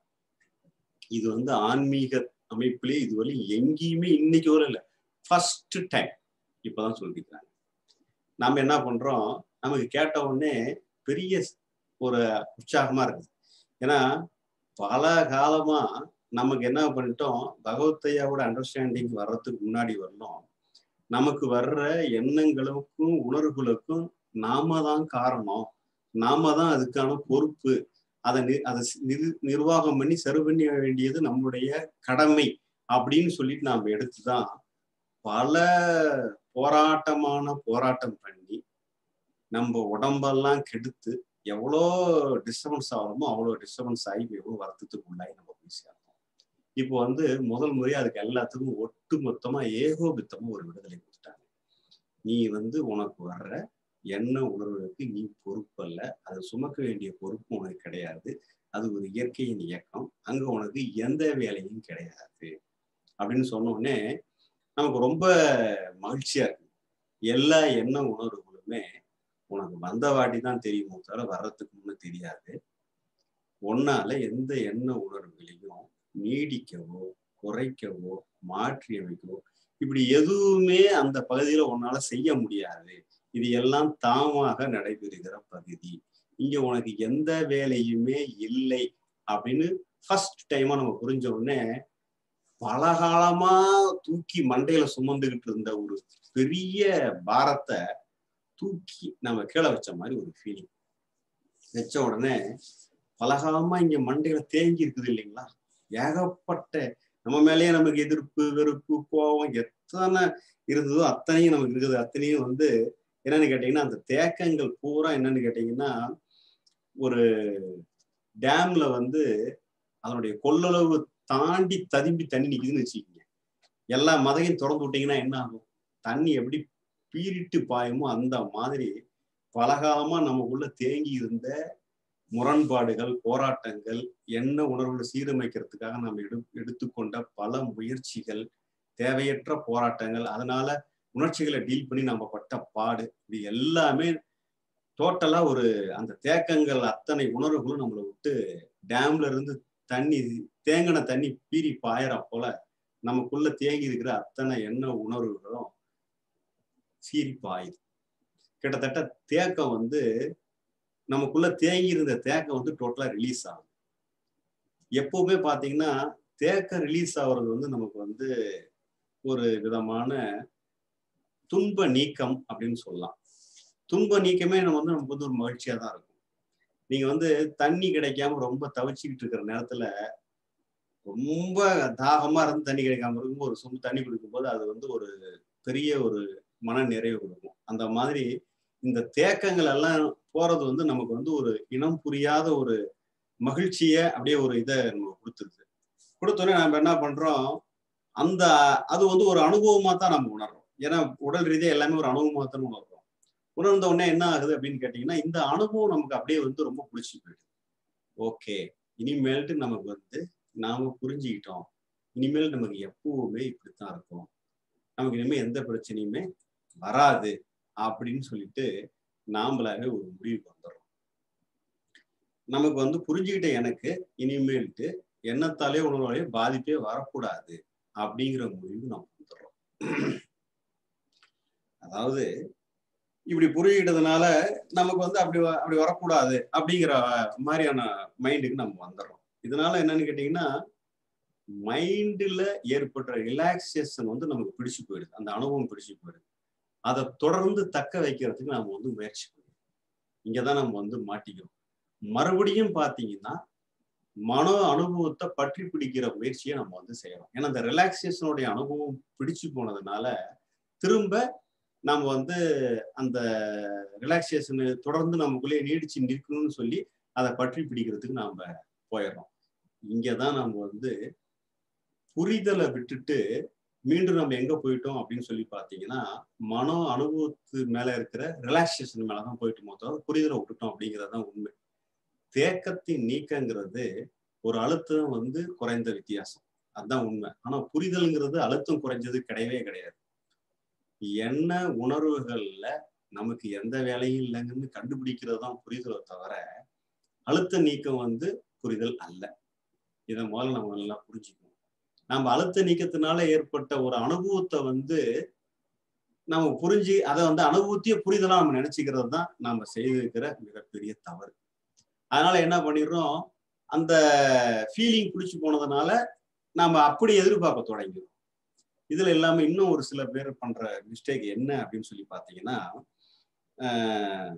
இது வந்து ஆன்மீக அமைப்பிலே இதுவரை எங்கேயுமே இன்னைக்கு வரை இல்லை, ஃபர்ஸ்ட் டைம் இப்பதான் சொல்லிக்கிறாங்க. நாம என்ன பண்றோம், நமக்கு கேட்ட உடனே பெரிய ஒரு உற்சாகமா இருக்குது. ஏன்னா பல காலமா நமக்கு என்ன பண்ணிட்டோம், பகவத்தையாவோட அண்டர்ஸ்டாண்டிங் வர்றதுக்கு முன்னாடி வரணும் நமக்கு வர்ற எண்ணங்களுக்கும் உணர்வுகளுக்கும் நாம தான் காரணம், நாம தான் அதுக்கான பொறுப்பு, அதை அதை நிர் நிர்வாகம் பண்ணி சரி பண்ண வேண்டியது நம்முடைய கடமை அப்படின்னு சொல்லிட்டு நாம எடுத்துதான் பல போராட்டமான போராட்டம் பண்ணி நம்ம உடம்பெல்லாம் கெடுத்து எவ்வளோ டிஸ்டர்பன்ஸ் ஆகிறோமோ அவ்வளோ டிஸ்டர்பன்ஸ் ஆகி எவ்வளோ வருத்தத்துக்கு உள்ளாகி நம்ம போய் சேர்ந்தோம். இப்போ வந்து முதல் முறையா அதுக்கு எல்லாத்துக்கும் ஒட்டு மொத்தமா ஏகோபித்தமா ஒரு விடுதலை கொடுத்துட்டாங்க. நீ வந்து உனக்கு வர்ற எண்ண உணர்வுகளுக்கு நீ பொறுப்பல்ல, அது சுமக்க வேண்டிய பொறுப்பு உனக்கு கிடையாது, அது ஒரு இயற்கையின் இயக்கம், அங்க உனக்கு எந்த வேலையும் கிடையாது அப்படின்னு சொன்ன உடனே நமக்கு ரொம்ப மகிழ்ச்சியா இருக்கு. எல்லா எண்ண உணர்வுகளுமே உனக்கு வந்த வாட்டி தான் தெரியுமோ தவிர வர்றதுக்கு முன்ன தெரியாது. உன்னால எந்த எண்ண உணர்வுகளையும் நீடிக்கவோ குறைக்கவோ மாற்றி அமைக்கவோ இப்படி எதுவுமே அந்த பகுதியில உன்னால செய்ய முடியாது. இது எல்லாம் தாமாக நடைபெறுகிற பகுதி, இங்க உனக்கு எந்த வேலையுமே இல்லை அப்படின்னு ஃபர்ஸ்ட் டைமா நம்ம புரிஞ்ச உடனே பல காலமா தூக்கி மண்டையில சுமந்துகிட்டு இருந்த ஒரு பெரிய பாரத்தை தூக்கி நம்ம கீழே வச்ச மாதிரி ஒரு ஃபீலிங். வச்ச உடனே பலகாலமா இங்க மண்டையில தேங்கி இருக்குது இல்லைங்களா, ஏகப்பட்ட நம்ம மேலேயே நமக்கு எதிர்ப்பு வெறுப்பு கோபம் எத்தனை இருந்ததோ அத்தனையும் நமக்கு இருக்குது. அத்தனையும் வந்து என்னன்னு கேட்டீங்கன்னா அந்த தேக்கங்கள் பூரா என்னன்னு கேட்டீங்கன்னா ஒரு டேம்ல வந்து அதனுடைய கொள்ளளவு தாண்டி ததும்பி தண்ணி நிக்குதுன்னு வச்சுக்கோங்க. எல்லா மதையும் திறந்து விட்டீங்கன்னா என்ன ஆகும், தண்ணி எப்படி பீரிட்டு பாயுமோ அந்த மாதிரி பலகாலமா நமக்குள்ள தேங்கி இருந்த முரண்பாடுகள் போராட்டங்கள் எண்ண உணர்வுகளை சீரமைக்கிறதுக்காக நம்ம எடு எடுத்துக்கொண்ட பல முயற்சிகள் தேவையற்ற போராட்டங்கள், அதனால உணர்ச்சிகளை டீல் பண்ணி நம்ம பட்ட பாடு, இது எல்லாமே டோட்டலா ஒரு அந்த தேக்கங்கள் அத்தனை உணர்வுகளும் நம்மளை விட்டு டேம்ல இருந்து தண்ணி தேங்கின தண்ணி பீறி பாயற போல நமக்குள்ள தேங்கி இருக்கிற அத்தனை எண்ண உணர்வுகளும் சீறி பாயுது. கிட்டத்தட்ட தேக்கம் வந்து நமக்குள்ள தேங்கி இருந்த தேக்கம் வந்து டோட்டலா ரிலீஸ் ஆகுது. எப்பவுமே பாத்தீங்கன்னா தேக்கம் ரிலீஸ் ஆகுறது வந்து நமக்கு வந்து ஒரு விதமான துன்ப நீக்கம் அப்படின்னு சொல்லலாம். துன்ப நீக்கமே நம்ம வந்து நமக்கு வந்து ஒரு மகிழ்ச்சியா தான் இருக்கும். நீங்க வந்து தண்ணி கிடைக்காம ரொம்ப தவிச்சுக்கிட்டு இருக்கிற நேரத்துல ரொம்ப தாகமா இருந்து தண்ணி கிடைக்காம இருக்கும்போது ஒரு சொம்பு தண்ணி குடிக்கும்போது அது வந்து ஒரு பெரிய ஒரு மன நிறைவு கொடுக்கும். அந்த மாதிரி இந்த தேக்கங்கள் எல்லாம் போறது வந்து நமக்கு வந்து ஒரு இனம் புரியாத ஒரு மகிழ்ச்சிய அப்படியே ஒரு இதை நம்ம கொடுத்துருது. கொடுத்தோடனே நம்ம என்ன பண்றோம், அந்த அது வந்து ஒரு அனுபவமா தான் நம்ம உணர்றோம். ஏன்னா உடல் ரீதியா எல்லாமே ஒரு அனுபவமா தான் உணர்றோம். உணர்ந்த உடனே என்ன ஆகுது அப்படின்னு கேட்டீங்கன்னா, இந்த அனுபவம் நமக்கு அப்படியே வந்து ரொம்ப பிடிச்சி போயிடுது. ஓகே, இனிமேல்ட்டு நமக்கு வந்து நாம புரிஞ்சுக்கிட்டோம், இனிமேல் நமக்கு எப்பவுமே இப்படித்தான் இருக்கும், நமக்கு இனிமேல் எந்த பிரச்சனையுமே வராது அப்படின்னு சொல்லிட்டு நாமளாவே ஒரு முடிவுக்கு வந்துடுறோம். நமக்கு வந்து புரிஞ்சுக்கிட்ட எனக்கு இனிமேல்ட்டு எண்ணத்தாலே உணர்வாலே பாதிப்பே வரக்கூடாது அப்படிங்கிற முடிவு நம்ம வந்துடுறோம். அதாவது இப்படி புரிஞ்சுக்கிட்டதுனால நமக்கு வந்து அப்படி அப்படி வரக்கூடாது அப்படிங்கிற மாதிரியான மைண்டுக்கு நம்ம வந்துடுறோம். இதனால என்னன்னு கேட்டீங்கன்னா, மைண்டில் ஏற்பட்ட ரிலாக்ஸேஷன் வந்து நமக்கு பிடிச்சு போயிடுது, அந்த அனுபவம் பிடிச்சு போயிடுது. அதை தொடர்ந்து தக்க வைக்கிறதுக்கு நம்ம வந்து முயற்சி பண்ணுவோம். இங்கதான் நம்ம வந்து மாட்டிக்கிறோம். மறுபடியும் பார்த்தீங்கன்னா மன அனுபவத்தை பற்றி பிடிக்கிற முயற்சியை நம்ம வந்து செய்யறோம். ஏன்னா அந்த ரிலாக்ஸேஷனுடைய அனுபவம் பிடிச்சு போனதுனால திரும்ப நம்ம வந்து அந்த ரிலாக்ஸேஷனை தொடர்ந்து நமக்குள்ளே நீடிச்சு நிற்கணும்னு சொல்லி அதை பற்றி பிடிக்கிறதுக்கு நாம போயிடுறோம். இங்கதான் நம்ம வந்து புரிதலை விட்டுட்டு மீண்டும் நம்ம எங்க போயிட்டோம் அப்படின்னு சொல்லி பார்த்தீங்கன்னா, மன அனுபவத்து மேல இருக்கிற ரிலாக்ஸேஷன் மேலதான் போயிட்டோமோ தவிர புரிதலை விட்டுட்டோம் அப்படிங்கிறதுதான் உண்மை. தேக்கத்தின் நீக்கங்கிறது ஒரு அழுத்தம் வந்து குறைந்த வித்தியாசம், அதுதான் உண்மை. ஆனா புரிதல்ங்கிறது அழுத்தம் குறைஞ்சது கிடையவே கிடையாது. என்ன உணர்வுகள்ல நமக்கு எந்த வேலையும் இல்லைங்கன்னு கண்டுபிடிக்கிறது தான் புரிதலை தவிர அழுத்த நீக்கம் வந்து புரிதல் அல்ல. இதை முதல்ல நம்ம நல்லா புரிஞ்சுக்கணும். நம்ம அழுத்த நீக்கத்தினால ஏற்பட்ட ஒரு அனுபவத்தை வந்து நம்ம புரிஞ்சு அதை வந்து அனுபவத்தையே புரிதலா நம்ம நினைச்சுக்கிறது தான் நாம செய்திருக்கிற மிகப்பெரிய தவறு. அதனால என்ன பண்ணிடுறோம், அந்த ஃபீலிங் பிடிச்சு போனதுனால நாம அப்படி எதிர்பார்க்க தொடங்கிடும். இதுல இல்லாம இன்னும் ஒரு சில பேர் பண்ற மிஸ்டேக் என்ன அப்படின்னு சொல்லி பார்த்தீங்கன்னா, ஆஹ்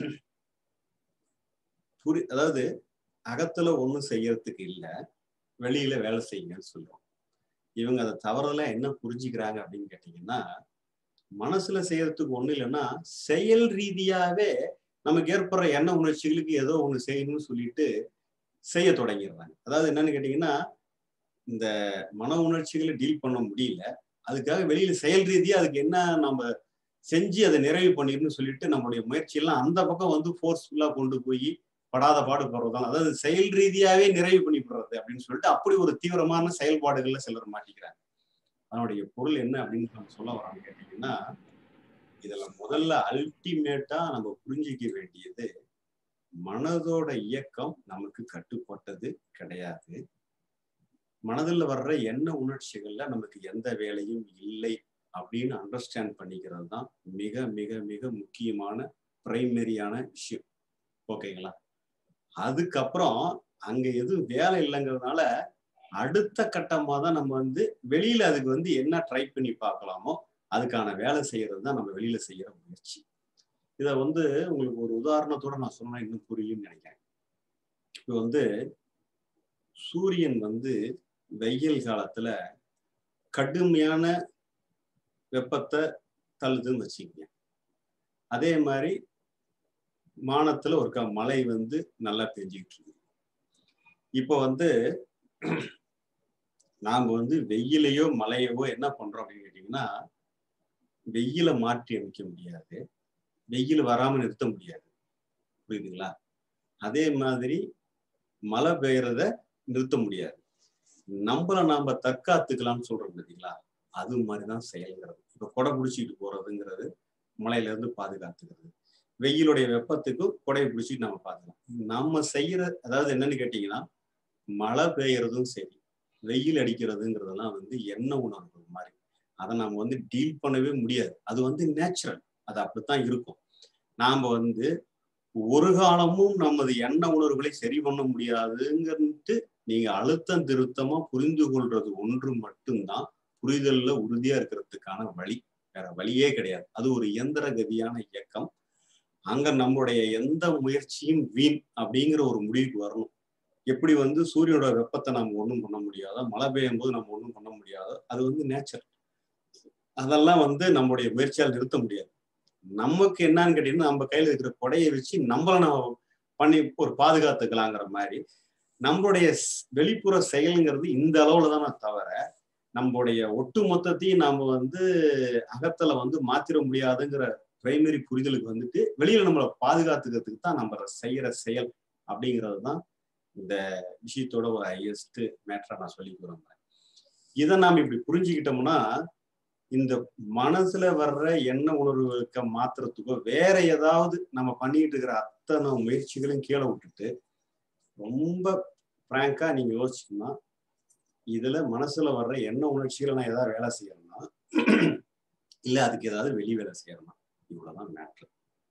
புரி அதாவது அகத்துல ஒண்ணும் செய்யறதுக்கு இல்லை, வெளியில வேலை செய்யுங்கன்னு சொல்றோம். இவங்க அதை தவறுதலா என்ன புரிஞ்சுக்கிறாங்க அப்படின்னு கேட்டீங்கன்னா, மனசுல செய்யறதுக்கு ஒண்ணு இல்லைன்னா செயல் ரீதியாவே நமக்கு ஏற்படுற எண்ண உணர்ச்சிகளுக்கு ஏதோ ஒண்ணு செய்யணும்னு சொல்லிட்டு செய்ய தொடங்கிடுறாங்க. அதாவது என்னன்னு கேட்டீங்கன்னா, இந்த மன உணர்ச்சிகளை டீல் பண்ண முடியல, அதுக்காக வெளியில செயல் ரீதியா அதுக்கு என்ன நம்ம செஞ்சு அதை நிறைவு பண்ணிடணும்னு சொல்லிட்டு நம்மளுடைய முயற்சியெல்லாம் அந்த பக்கம் வந்து ஃபோர்ஸ்ஃபுல்லா கொண்டு போய் படாத பாடு போடுறதுதான். அதாவது செயல் ரீதியாவே நிறைவு பண்ணி போடுறது அப்படின்னு சொல்லிட்டு அப்படி ஒரு தீவிரமான செயல்பாடுகள்ல சிலர் மாட்டிக்கிறாங்க. அதனுடைய பொருள் என்ன அப்படின்னு நம்ம சொல்ல வரோம்னு கேட்டீங்கன்னா, இதுல முதல்ல அல்டிமேட்டா நம்ம புரிஞ்சிக்க வேண்டியது, மனதோட இயக்கம் நமக்கு கட்டுப்பட்டது கிடையாது. மனதில் வர்ற எண்ண உணர்ச்சிகள்ல நமக்கு எந்த வேலையும் இல்லை அப்படின்னு அண்டர்ஸ்டாண்ட் பண்ணிக்கிறது தான் மிக மிக மிக முக்கியமான பிரைமரியான விஷயம். ஓகேங்களா? அதுக்கப்புறம் அங்க எதுவும் வேலை இல்லைங்கிறதுனால அடுத்த கட்டமா தான் நம்ம வந்து வெளியில அதுக்கு வந்து என்ன ட்ரை பண்ணி பார்க்கலாமோ அதுக்கான வேலை செய்யறது தான் நம்ம வெளியில செய்யற முயற்சி. இதை வந்து உங்களுக்கு ஒரு உதாரணத்தோட நான் சொன்னா இன்னும் புரியும்னு நினைக்கிறேன். இப்போ வந்து சூரியன் வந்து வெயில் காலத்துல கடுமையான வெப்பத்தை தள்ளுதுன்னு வச்சுக்கோங்க. அதே மாதிரி வானத்துல ஒரு மழை வந்து நல்லா பெஞ்சுக்கிட்டு இருக்கு. இப்போ வந்து நாம வந்து வெயிலையோ மழையவோ என்ன பண்றோம் அப்படின்னு கேட்டீங்கன்னா, வெயிலை மாற்றி அமைக்க முடியாது, வெயில் வராம நிறுத்த முடியாது. புரியுதுங்களா? அதே மாதிரி மழை பெய்யறத நிறுத்த முடியாது. நம்மள நாம தற்காத்துக்கலாம்னு சொல்றோம் பார்த்தீங்களா, அது மாதிரிதான் செயல்கிறது. இப்ப கொடை பிடிச்சிட்டு போறதுங்கிறது மழையில இருந்து பாதுகாத்துக்கிறது, வெயிலுடைய வெப்பத்துக்கு கொடையை பிடிச்சிட்டு நம்ம பார்த்துக்கலாம். நம்ம செய்யற அதாவது என்னன்னு கேட்டீங்கன்னா, மழை பெய்யறதும் சரி வெயில் அடிக்கிறதுங்கிறதெல்லாம் வந்து எண்ண உணர்வு மாதிரி, அதை நாம வந்து டீல் பண்ணவே முடியாது. அது வந்து நேச்சுரல், அது அப்படித்தான் இருக்கும். நாம வந்து ஒரு காலமும் நமது எண்ண உணர்வுகளை சரி பண்ண முடியாதுங்கிறது நீங்க அழுத்தம் திருத்தமா புரிந்து கொள்றது ஒன்று மட்டும்தான் புரிதல்ல உறுதியா இருக்கிறதுக்கான வழி. வேற வழியே கிடையாது. அது ஒரு இயந்திர கதியான இயக்கம். அங்க நம்முடைய எந்த முயற்சியும் வீண் அப்படிங்கிற ஒரு முடிவுக்கு வரணும். எப்படி வந்து சூரியனோட வெப்பத்தை நம்ம ஒன்றும் பண்ண முடியாதோ, மழை பெய்யும் போது நம்ம ஒன்றும் பண்ண முடியாதோ, அது வந்து நேச்சர். அதெல்லாம் வந்து நம்முடைய முயற்சியால் நிறுத்த முடியாது. நமக்கு என்னன்னு கேட்டீங்கன்னா, நம்ம கையில இருக்கிற கொடையை வச்சு நம்மள நம்ம பண்ணி ஒரு பாதுகாத்துக்கலாங்கிற மாதிரி நம்மளுடைய வெளிப்புற செயல்ங்கிறது இந்த அளவுல தானே தவிர நம்மளுடைய ஒட்டு மொத்தத்தையும் நாம வந்து அகத்துல வந்து மாத்திர முடியாதுங்கிற பிரைமரி புரிதலுக்கு வந்துட்டு வெளியில நம்மளை பாதுகாத்துக்கிறதுக்கு தான் நம்ம செய்யற செயல் அப்படிங்கிறது தான் இந்த விஷயத்தோட ஒரு ஹையஸ்ட் மேட்டரா நான் சொல்லி விரும்புறேன். இதை நாம் இப்படி புரிஞ்சுக்கிட்டோம்னா இந்த மனசுல வர்ற எண்ண உணர்வுகளுக்க மாத்துறதுக்கோ வேற ஏதாவது நம்ம பண்ணிட்டு இருக்கிற அத்தனை முயற்சிகளையும் கீழே விட்டுட்டு ரொம்ப பிராங்கா நீங்க யோசிச்சீங்கன்னா இதுல மனசுல வர்ற எண்ண உணர்ச்சிகளை நான் ஏதாவது வேலை செய்யணும்னா இல்ல அதுக்கு ஏதாவது வெளி வேலை செய்யணும்னா இவ்வளவுதான் மேட்ரு.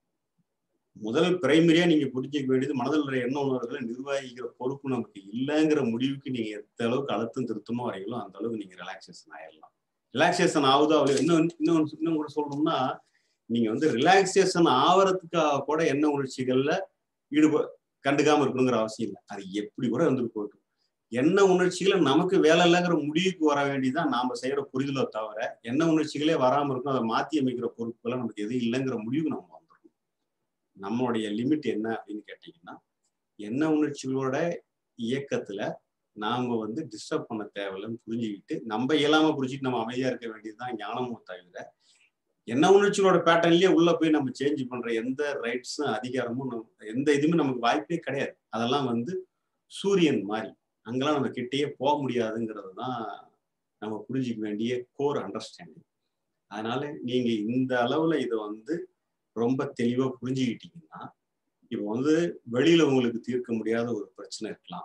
முதல் பிரைமரியா நீங்க புரிஞ்சிக்க வேண்டியது மனதில் வர எண்ண உணர்வுகளை நிர்வகிக்கிற பொறுப்பு நமக்கு இல்லைங்கிற முடிவுக்கு நீங்க எந்த அளவுக்கு அழுத்தம் திருத்தமா வரீங்களோ அந்த அளவுக்கு நீங்க ரிலாக்ஸேஷன் ஆயிடலாம். ரிலாக்ஸேஷன் ஆகுதோ அவ்வளோ இன்னும் இன்னும் இன்னும் கூட சொல்லணும்னா நீங்க வந்து ரிலாக்ஸேஷன் ஆவறதுக்காக கூட எண்ண உணர்ச்சிகள்ல ஈடுப கண்டுக்காம இருக்கணுங்கிற அவசியம் இல்லை. அது எப்படி கூட வந்துட்டு போகட்டும். எண்ண உணர்ச்சிகளை நமக்கு வேலை இல்லைங்கிற முடிவுக்கு வர வேண்டியதான் நாம செய்யற புரிதலை தவிர எண்ண உணர்ச்சிகளே வராம இருக்கும் அதை மாத்தி அமைக்கிற பொறுப்புகளை நமக்கு எதுவும் இல்லைங்கிற முடிவுக்கு நம்ம வந்துடணும். நம்மளுடைய லிமிட் என்ன அப்படின்னு கேட்டீங்கன்னா எண்ண உணர்ச்சிகளோட இயக்கத்துல நாம வந்து டிஸ்டர்ப் பண்ண தேவையில்லைன்னு புரிஞ்சுக்கிட்டு நம்ம இயலாம புரிஞ்சுட்டு நம்ம அமைதியா இருக்க வேண்டியதுதான் ஞானமும் தவிர எண்ண உணர்ச்சிகளோட பேட்டர்ன்லயே உள்ள போய் நம்ம சேஞ்ச் பண்ற எந்த ரைட்ஸும் அதிகாரமும் எந்த இதுவுமே நமக்கு வாய்ப்பே கிடையாது. அதெல்லாம் வந்து சூரியன் மாதிரி அங்கெல்லாம் நம்ம கிட்டேயே போக முடியாதுங்கிறது தான் நம்ம புரிஞ்சிக்க வேண்டிய கோர் அண்டர்ஸ்டாண்டிங். அதனால நீங்க இந்த அளவுல இதை வந்து ரொம்ப தெளிவா புரிஞ்சுக்கிட்டீங்கன்னா இப்போ வந்து வெளியில உங்களுக்கு தீர்க்க முடியாத ஒரு பிரச்சனை இருக்கலாம்,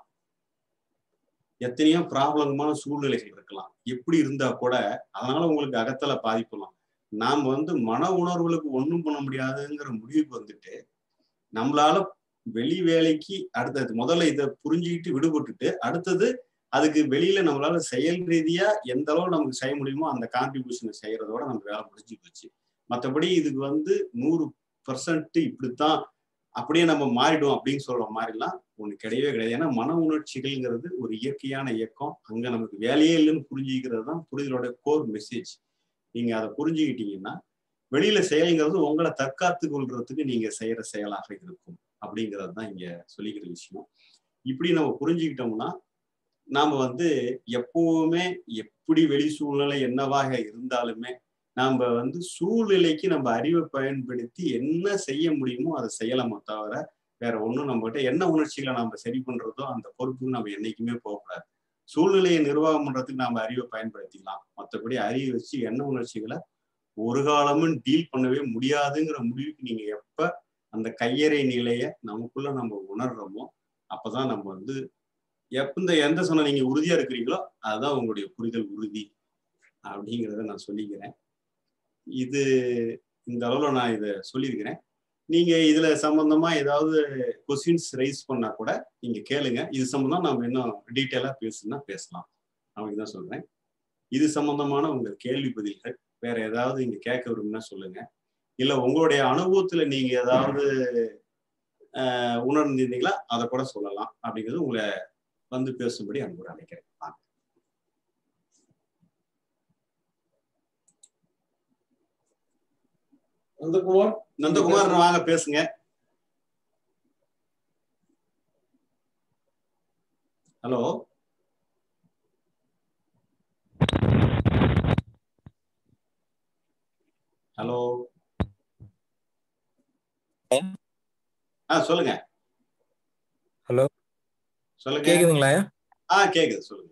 எத்தனையோ ப்ராப்ளமான சூழ்நிலைகள் இருக்கலாம். எப்படி இருந்தா கூட அதனால உங்களுக்கு அகத்தல பாதிப்பலாம். நாம் வந்து மன உணர்வுகளுக்கு ஒன்றும் பண்ண முடியாதுங்கிற முடிவுக்கு வந்துட்டு நம்மளால வெளி வேலைக்கு அடுத்தது முதல்ல இதை புரிஞ்சுக்கிட்டு விடுபட்டுட்டு அடுத்தது அதுக்கு வெளியில நம்மளால செயல் ரீதியா எந்த அளவு நமக்கு செய்ய முடியுமோ அந்த கான்ட்ரிபியூஷனை செய்யறதோட நம்ம வேலை முடிஞ்சு போச்சு. மற்றபடி இதுக்கு வந்து நூறு பர்சன்ட் இப்படித்தான் அப்படியே நம்ம மாறிடும் அப்படின்னு சொல்ற மாதிரிலாம் ஒண்ணு கிடையவே கிடையாது. ஏன்னா மன உணர்ச்சிகள்ங்கிறது ஒரு இயற்கையான இயக்கம். அங்க நமக்கு வேலையே இல்லைன்னு புரிஞ்சுக்கிறது தான் புரிதலோட கோர் மெசேஜ். நீங்க அதை புரிஞ்சுக்கிட்டீங்கன்னா வெளியில செயல்ங்கிறது உங்களை தற்காத்து கொள்றதுக்கு நீங்க செய்யற செயலாக இருக்கும் அப்படிங்கிறது தான் இங்க சொல்லிக்கிற விஷயம். இப்படி நம்ம புரிஞ்சுக்கிட்டோம்னா நாம வந்து எப்பவுமே எப்படி வெளி சூழ்நிலை என்னவாக இருந்தாலுமே நாம வந்து சூழ்நிலைக்கு நம்ம அறிவை பயன்படுத்தி என்ன செய்ய முடியுமோ அதை செய்யலாமோ தவிர வேற ஒண்ணும் நம்ம கிட்ட என்ன உணர்ச்சிகளை நம்ம சரி பண்றதோ அந்த பொறுப்புக்கு நம்ம என்னைக்குமே போகக்கூடாது. சூழ்நிலையை நிர்வாகம் பண்றதுக்கு நாம அறிவை பயன்படுத்திக்கலாம். மற்றபடி அறிவை வச்சு என்ன உணர்ச்சிகளை ஒரு காலமும் டீல் பண்ணவே முடியாதுங்கிற முடிவுக்கு நீங்க எப்ப அந்த கையறை நிலையை நமக்குள்ள நம்ம உணர்றோமோ அப்பதான் நம்ம வந்து எப்ப இந்த எந்த சொன்ன நீங்க உறுதியா இருக்கிறீங்களோ அதுதான் உங்களுடைய புரிதல் உறுதி அப்படிங்கிறத நான் சொல்லிக்கிறேன். இது இந்த அளவுல நான் இதை சொல்லியிருக்கிறேன். நீங்க இதுல சம்பந்தமா ஏதாவது கொஸ்டின்ஸ் ரைஸ் பண்ணா கூட நீங்க கேளுங்க. இது சம்பந்தம் நம்ம இன்னும் டீட்டெயிலா பேசுனா பேசலாம் அப்படிதான் சொல்றேன். இது சம்பந்தமான உங்க கேள்வி பதில்கள் வேற ஏதாவது இங்க கேட்க விரும்புனா சொல்லுங்க. இல்ல உங்களுடைய அனுபவத்துல நீங்க ஏதாவது ஆஹ் உணர்ந்திருந்தீங்களா அதை கூட சொல்லலாம் அப்படிங்கிறது உங்களை வந்து பேசும்படி அன்போடு அழைக்கிறேன். நந்தகுமார் நந்தகுமார் வாங்க பேசுங்க. ஹலோ ஹலோ ஆ சொல்லுங்க. ஹலோ சொல்லுங்க. கேக்குதுங்களா? ஆ கேக்குது சொல்லுங்க.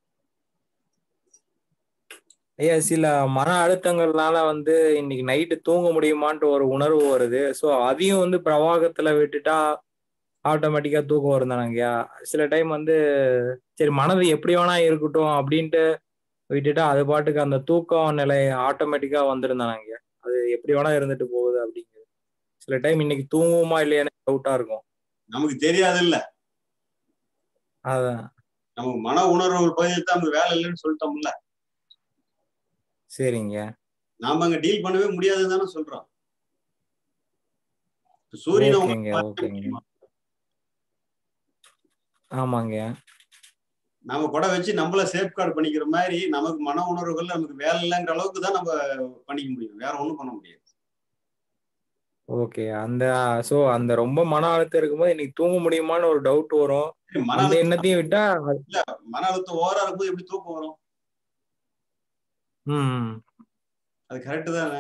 ஐயா சில மன அழுத்தங்கள்னால வந்து இன்னைக்கு நைட்டு தூங்க முடியுமான்ட்டு ஒரு உணர்வு வருது. ஸோ அதையும் வந்து பிரவாகத்துல விட்டுட்டா ஆட்டோமேட்டிக்கா தூக்கம் வரும் தானங்கய்யா. சில டைம் வந்து சரி மனது எப்படி வேணா இருக்கட்டும் அப்படின்ட்டு விட்டுட்டா அது பாட்டுக்கு அந்த தூக்கம் நிலை ஆட்டோமேட்டிக்கா வந்துடும் தானங்கய்யா. அது எப்படி வேணா இருந்துட்டு போகுது அப்படிங்கிறது. சில டைம் இன்னைக்கு தூங்குவோமா இல்லையானே டவுட்டா இருக்கும். நமக்கு தெரியாது இல்ல. அதான் நமக்கு மன உணர்வு பகுதியில் தான் நமக்கு வேலை இல்லைன்னு சொல்லிட்டோம்ல. சரிங்க. நாம அங்க டீல் பண்ணவே முடியாதுன்னு தானே சொல்றோம். சூரியனை ஓகேங்க ஓகேங்க. ஆமாங்க. நாம கூட வச்சு நம்மள சேஃப் கார்டு பண்ணிக்கிற மாதிரி நமக்கு மன உணர்வுகள் நமக்கு வேலை இல்லைங்கிற அளவுக்கு தான் நம்ம பண்ணிக்க முடியும், வேற ஒண்ணும் பண்ண முடியாது. ஓகே. அந்த சோ அந்த ரொம்ப மன அழுத்தம் இருக்கும்போது இன்னைக்கு தூங்க முடியுமான்னு ஒரு டவுட் வரும். மன அந்த அழுத்தம் எண்ணத்தையும் விட்டா இல்ல, மன அழுத்தம் ஓவரா இருக்கும்போது எப்படி தூக்கம் வரும்? ம் அது கரெக்ட் தானே?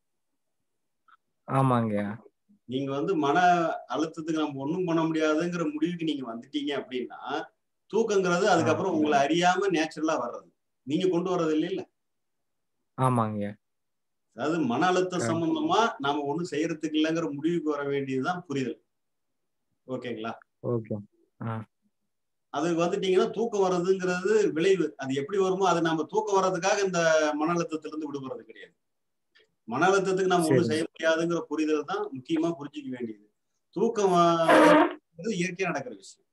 ஆமாங்க. நீங்க வந்து மன அழுத்தத்துக்கு நம்ம ஒண்ணும் பண்ண முடியாதுங்கிற முடிவுக்கு நீங்க வந்துட்டீங்க அப்படின்னா, தூக்கங்கிறது அதுக்கப்புறம் உங்களை அறியாம நேச்சுரலா வர்றது, நீங்க கொண்டு வர்றது இல்லைல்ல. ஆமாங்க. அதாவது மன அழுத்தம் சம்பந்தமா நாம ஒண்ணும் செய்யறதுக்கு இல்லைங்கிற முடிவுக்கு வர வேண்டியதுதான் புரிதல். ஓகேங்களா? ஓகே. அதுக்கு வந்துட்டீங்கன்னா தூக்கம் வர்றதுங்கிறது விளைவு. அது எப்படி வருமோ அது நம்ம தூக்கம் வர்றதுக்காக இந்த மன அழுத்தத்துல இருந்து விடுபடுறது கிடையாது. மன அழுத்தத்துக்கு நம்ம ஒண்ணும் செய்ய முடியாதுங்கிற புரிதல் தான் முக்கியமா புரிஞ்சுக்க வேண்டியது. தூக்கம் இயற்கையா நடக்கிற விஷயம்.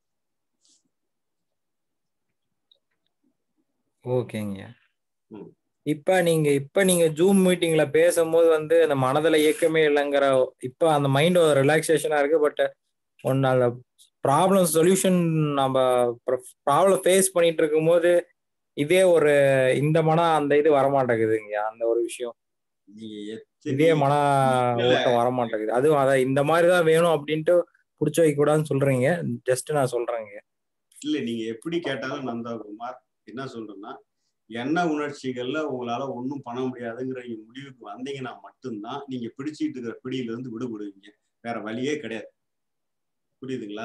ஓகேங்க. இப்ப நீங்க இப்ப நீங்க ஜூம் மீட்டிங்ல பேசும்போது வந்து அந்த மனதுல இயக்கமே இல்லைங்கிற இப்ப அந்த மைண்ட் ரிலாக்ஸேஷனா இருக்கு. பட் ஒன்னு அந்த ப்ராப்ளம் சொல்யூஷன் நம்ம ப்ராப்ளம் ஃபேஸ் பண்ணிட்டு இருக்கும் போது இதே ஒரு இந்த மனம் அந்த இது வரமாட்டேங்குதுங்க. அந்த ஒரு விஷயம் இதே மன ஓட்டம் வரமாட்டேங்குது. அதுவும் அத இந்த மாதிரிதான் வேணும் அப்படின்ட்டு புடிச்சு வைக்க கூடாதுன்னு சொல்றீங்க. ஜஸ்ட் நான் சொல்றேங்க. இல்ல, நீங்க எப்படி கேட்டாலும் நந்தாகுமார் என்ன சொல்றேன்னா, எண்ண உணர்ச்சிகள்ல உங்களால ஒன்றும் பண்ண முடியாதுங்கிற நீங்க முடிவுக்கு வந்தீங்கன்னா மட்டும்தான் நீங்க பிடிச்சிட்டு இருக்கிற பிடியில இருந்து விடுபடுவீங்க. வேற வழியே கிடையாது. புரியுதுங்களா?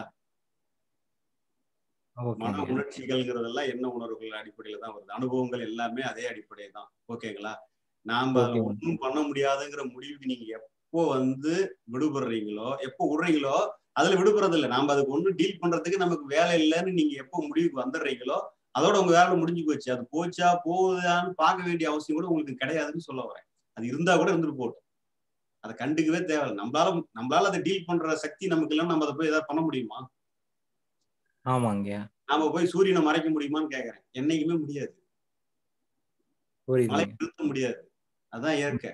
மன உணர்ச்சிகள்ங்கிறதெல்லாம் என்ன உணர்வுகள் அடிப்படையில தான் வருது. அனுபவங்கள் எல்லாமே அதே அடிப்படை தான். ஓகேங்களா? நாம ஒன்றும் பண்ண முடியாதுங்கிற முடிவுக்கு நீங்க எப்போ வந்து விடுபடுறீங்களோ, எப்போ விடுறீங்களோ அதுல விடுபடுறது இல்லை. நாம அதுக்கு ஒன்றும் டீல் பண்றதுக்கு நமக்கு வேலை இல்லைன்னு நீங்க எப்போ முடிவுக்கு வந்துடுறீங்களோ அதோட உங்க வேலை முடிஞ்சு போச்சு. அது போச்சா போகுதான்னு பார்க்க வேண்டிய அவசியம் கூட உங்களுக்கு கிடையாதுன்னு சொல்ல வரேன். அது இருந்தா கூட இருந்துட்டு போட்டோம். அதை கண்டுக்கவே தேவையில்லை. நம்மளால நம்மளால அதை டீல் பண்ற சக்தி நமக்கு இல்லைன்னு நம்ம அதை போய் ஏதாவது பண்ண முடியுமா? ஆமாங்க. நாம போய் சூரியனை மறைக்க முடியுமான்னு கேக்குறேன். என்னைக்குமே முடியாது. மழை நிறுத்த முடியாது. அதான் இயற்கை.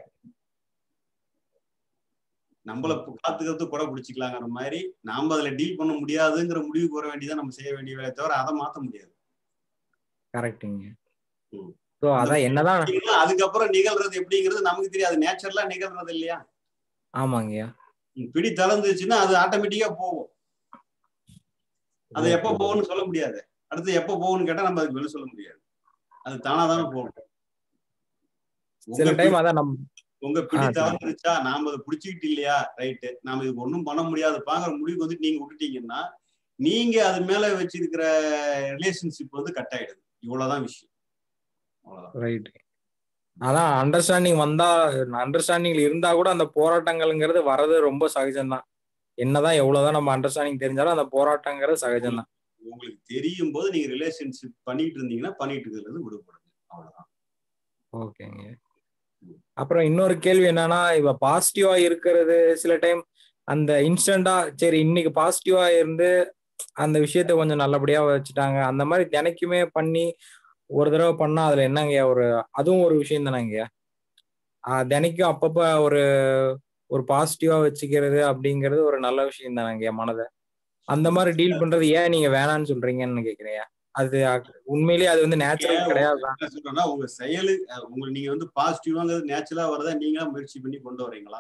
நம்மள காத்துக்கிறது கூட பிடிச்சிக்கலாங்கிற மாதிரி நாம அதுல டீல் பண்ண முடியாதுங்கிற முடிவுக்கு வர வேண்டியதான் நம்ம செய்ய வேண்டிய வேலையை தவிர அதை மாத்த முடியாது. கரெக்ட்டுங்க. சோ அதான் என்னதான் அதுக்கப்புறம் நிகழ்றது எப்படிங்கிறது நமக்கு தெரியாது. நேச்சுரலா நிகழ்றது இல்லையா? ஆமாங்கய்யா. பிடி தளர்ந்துச்சுன்னா அது ஆட்டோமேட்டிக்கா போகும். அது எப்ப போகும்னு சொல்ல முடியாது. அடுத்து எப்ப போகும்னு கேட்டா நம்ம அதுக்கு வெளில சொல்ல முடியாது. அது தானாதானே போகும். சில டைம் அதான் நம்ம உங்க பிடி தளர்ந்துருச்சா, நாம அதை பிடிச்சிக்கிட்டு இல்லையா, ரைட்டு, நாம இதுக்கு ஒன்றும் பண்ண முடியாதுப்பாங்கிற முடிவுக்கு வந்து நீங்க விட்டுட்டீங்கன்னா நீங்க அது மேல வச்சிருக்கிற ரிலேஷன்ஷிப் வந்து கட் ஆயிடுது. இவ்வளவுதான் விஷயம். ரைட். அதான் அண்டர்ஸ்டாண்டிங் வந்தா அண்டர்ஸ்டாண்டிங் இருந்தா கூட அந்த போராட்டங்கள்ங்கிறது வர்றது ரொம்ப சகஜம்தான். என்னதான் எவ்வளவுதான் நம்ம அண்டர்ஸ்டாண்டிங் தெரிஞ்சாலும் அந்த போராட்டங்கிறது சகஜம்தான். உங்களுக்கு தெரியும் போது நீங்க ரிலேஷன்ஷிப் பண்ணிட்டு இருந்தீங்கன்னா பண்ணிட்டு இருக்கிறது விடுபடுங்க. அவ்வளவுதான். ஓகேங்க. அப்புறம் இன்னொரு கேள்வி என்னன்னா, இப்ப பாசிட்டிவா இருக்கிறது சில டைம் அந்த இன்ஸ்டன்டா சரி இன்னைக்கு பாசிட்டிவா இருந்து அந்த விஷயத்த கொஞ்சம் நல்லபடியா வச்சுட்டாங்க. அந்த மாதிரி தினைக்குமே பண்ணி ஒரு தடவை பண்ணா அதுல என்னங்கய்யா ஒரு அதுவும் ஒரு விஷயம் தானேங்கய்யா. ஆஹ் தினைக்கும் அப்பப்ப ஒரு ஒரு பாசிட்டிவா வச்சுக்கிறது அப்படிங்கிறது ஒரு நல்ல விஷயம் தானேங்கய்யா மனதை. அந்த மாதிரி டீல் பண்றது ஏன் நீங்க வேணான்னு சொல்றீங்கன்னு கேக்குறீங்க. அது உண்மையிலேயே அது வந்து நேச்சுரல் கிடையாது. உங்க செயலு உங்களுக்கு நீங்க வந்து பாசிட்டிவாங்கிறது நேச்சுரலா வரதா நீங்களா முயற்சி பண்ணி கொண்டு வரீங்களா?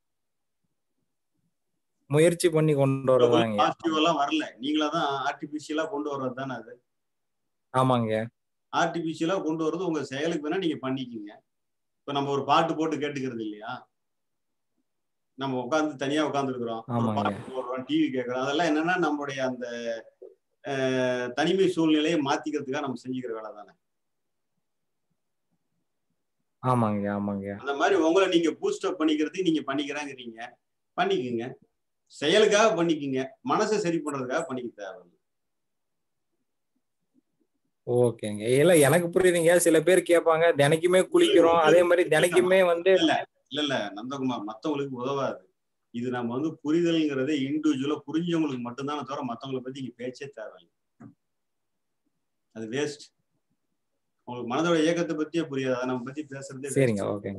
முயற்சி பண்ணி கொண்டு வரதாங்க. பாசிட்டிவ் எல்லாம் வரல, நீங்களா தான் ஆர்டிபிஷியலா கொண்டு வர்றது தானே அது. ஆமாங்க. ஆர்டிபிஷியலா கொண்டு வர்றது உங்க செயலுக்கு வேணா நீங்க பண்ணிக்கீங்க. இப்ப நம்ம ஒரு பாட்டு போட்டு கேட்டுக்கிறது இல்லையா? நம்ம உட்காந்து தனியா உட்கார்ந்து இருக்கிறோம், ஒரு பாட்டு போடுறோம், டிவி கேட்கறோம். அதெல்லாம் என்னன்னா நம்மளுடைய அந்த தனிமை சூழ்நிலையை மாத்திக்கிறதுக்காக நம்ம செஞ்சுக்கிற வேலை தானே. ஆமாங்க ஆமாங்க. அந்த மாதிரி உங்களை நீங்க பூஸ்ட் அப் பண்ணிக்கிறதுக்கு நீங்க பண்ணிக்கிறாங்கிறீங்க, பண்ணிக்கோங்க. செயலுக்காக பண்ணிக்கோங்க, மனசை சரி பண்றதுக்காக பண்ணிக்க தேவையில்லை. ஓகேங்க. இல்ல எனக்கு புரியுதுங்க. சில பேர் கேட்பாங்க தினைக்குமே குளிக்கிறோம், அதே மாதிரி தினைக்குமே வந்து இல்ல இல்ல இல்ல நந்தகுமார், மத்தவங்களுக்கு உதவாது. இது நம்ம வந்து புரிதல்ங்கிறத இண்டிவிஜுவலா புரிஞ்சவங்களுக்கு மட்டும்தான் தவிர மத்தவங்களை பத்தி இங்க பேச்சே தேவையில்லை. அது வேஸ்ட். உங்களுக்கு மனதோட இயக்கத்தை பத்தியே புரியாது, அதை நம்ம பத்தி பேசுறதே. சரிங்க, ஓகேங்க.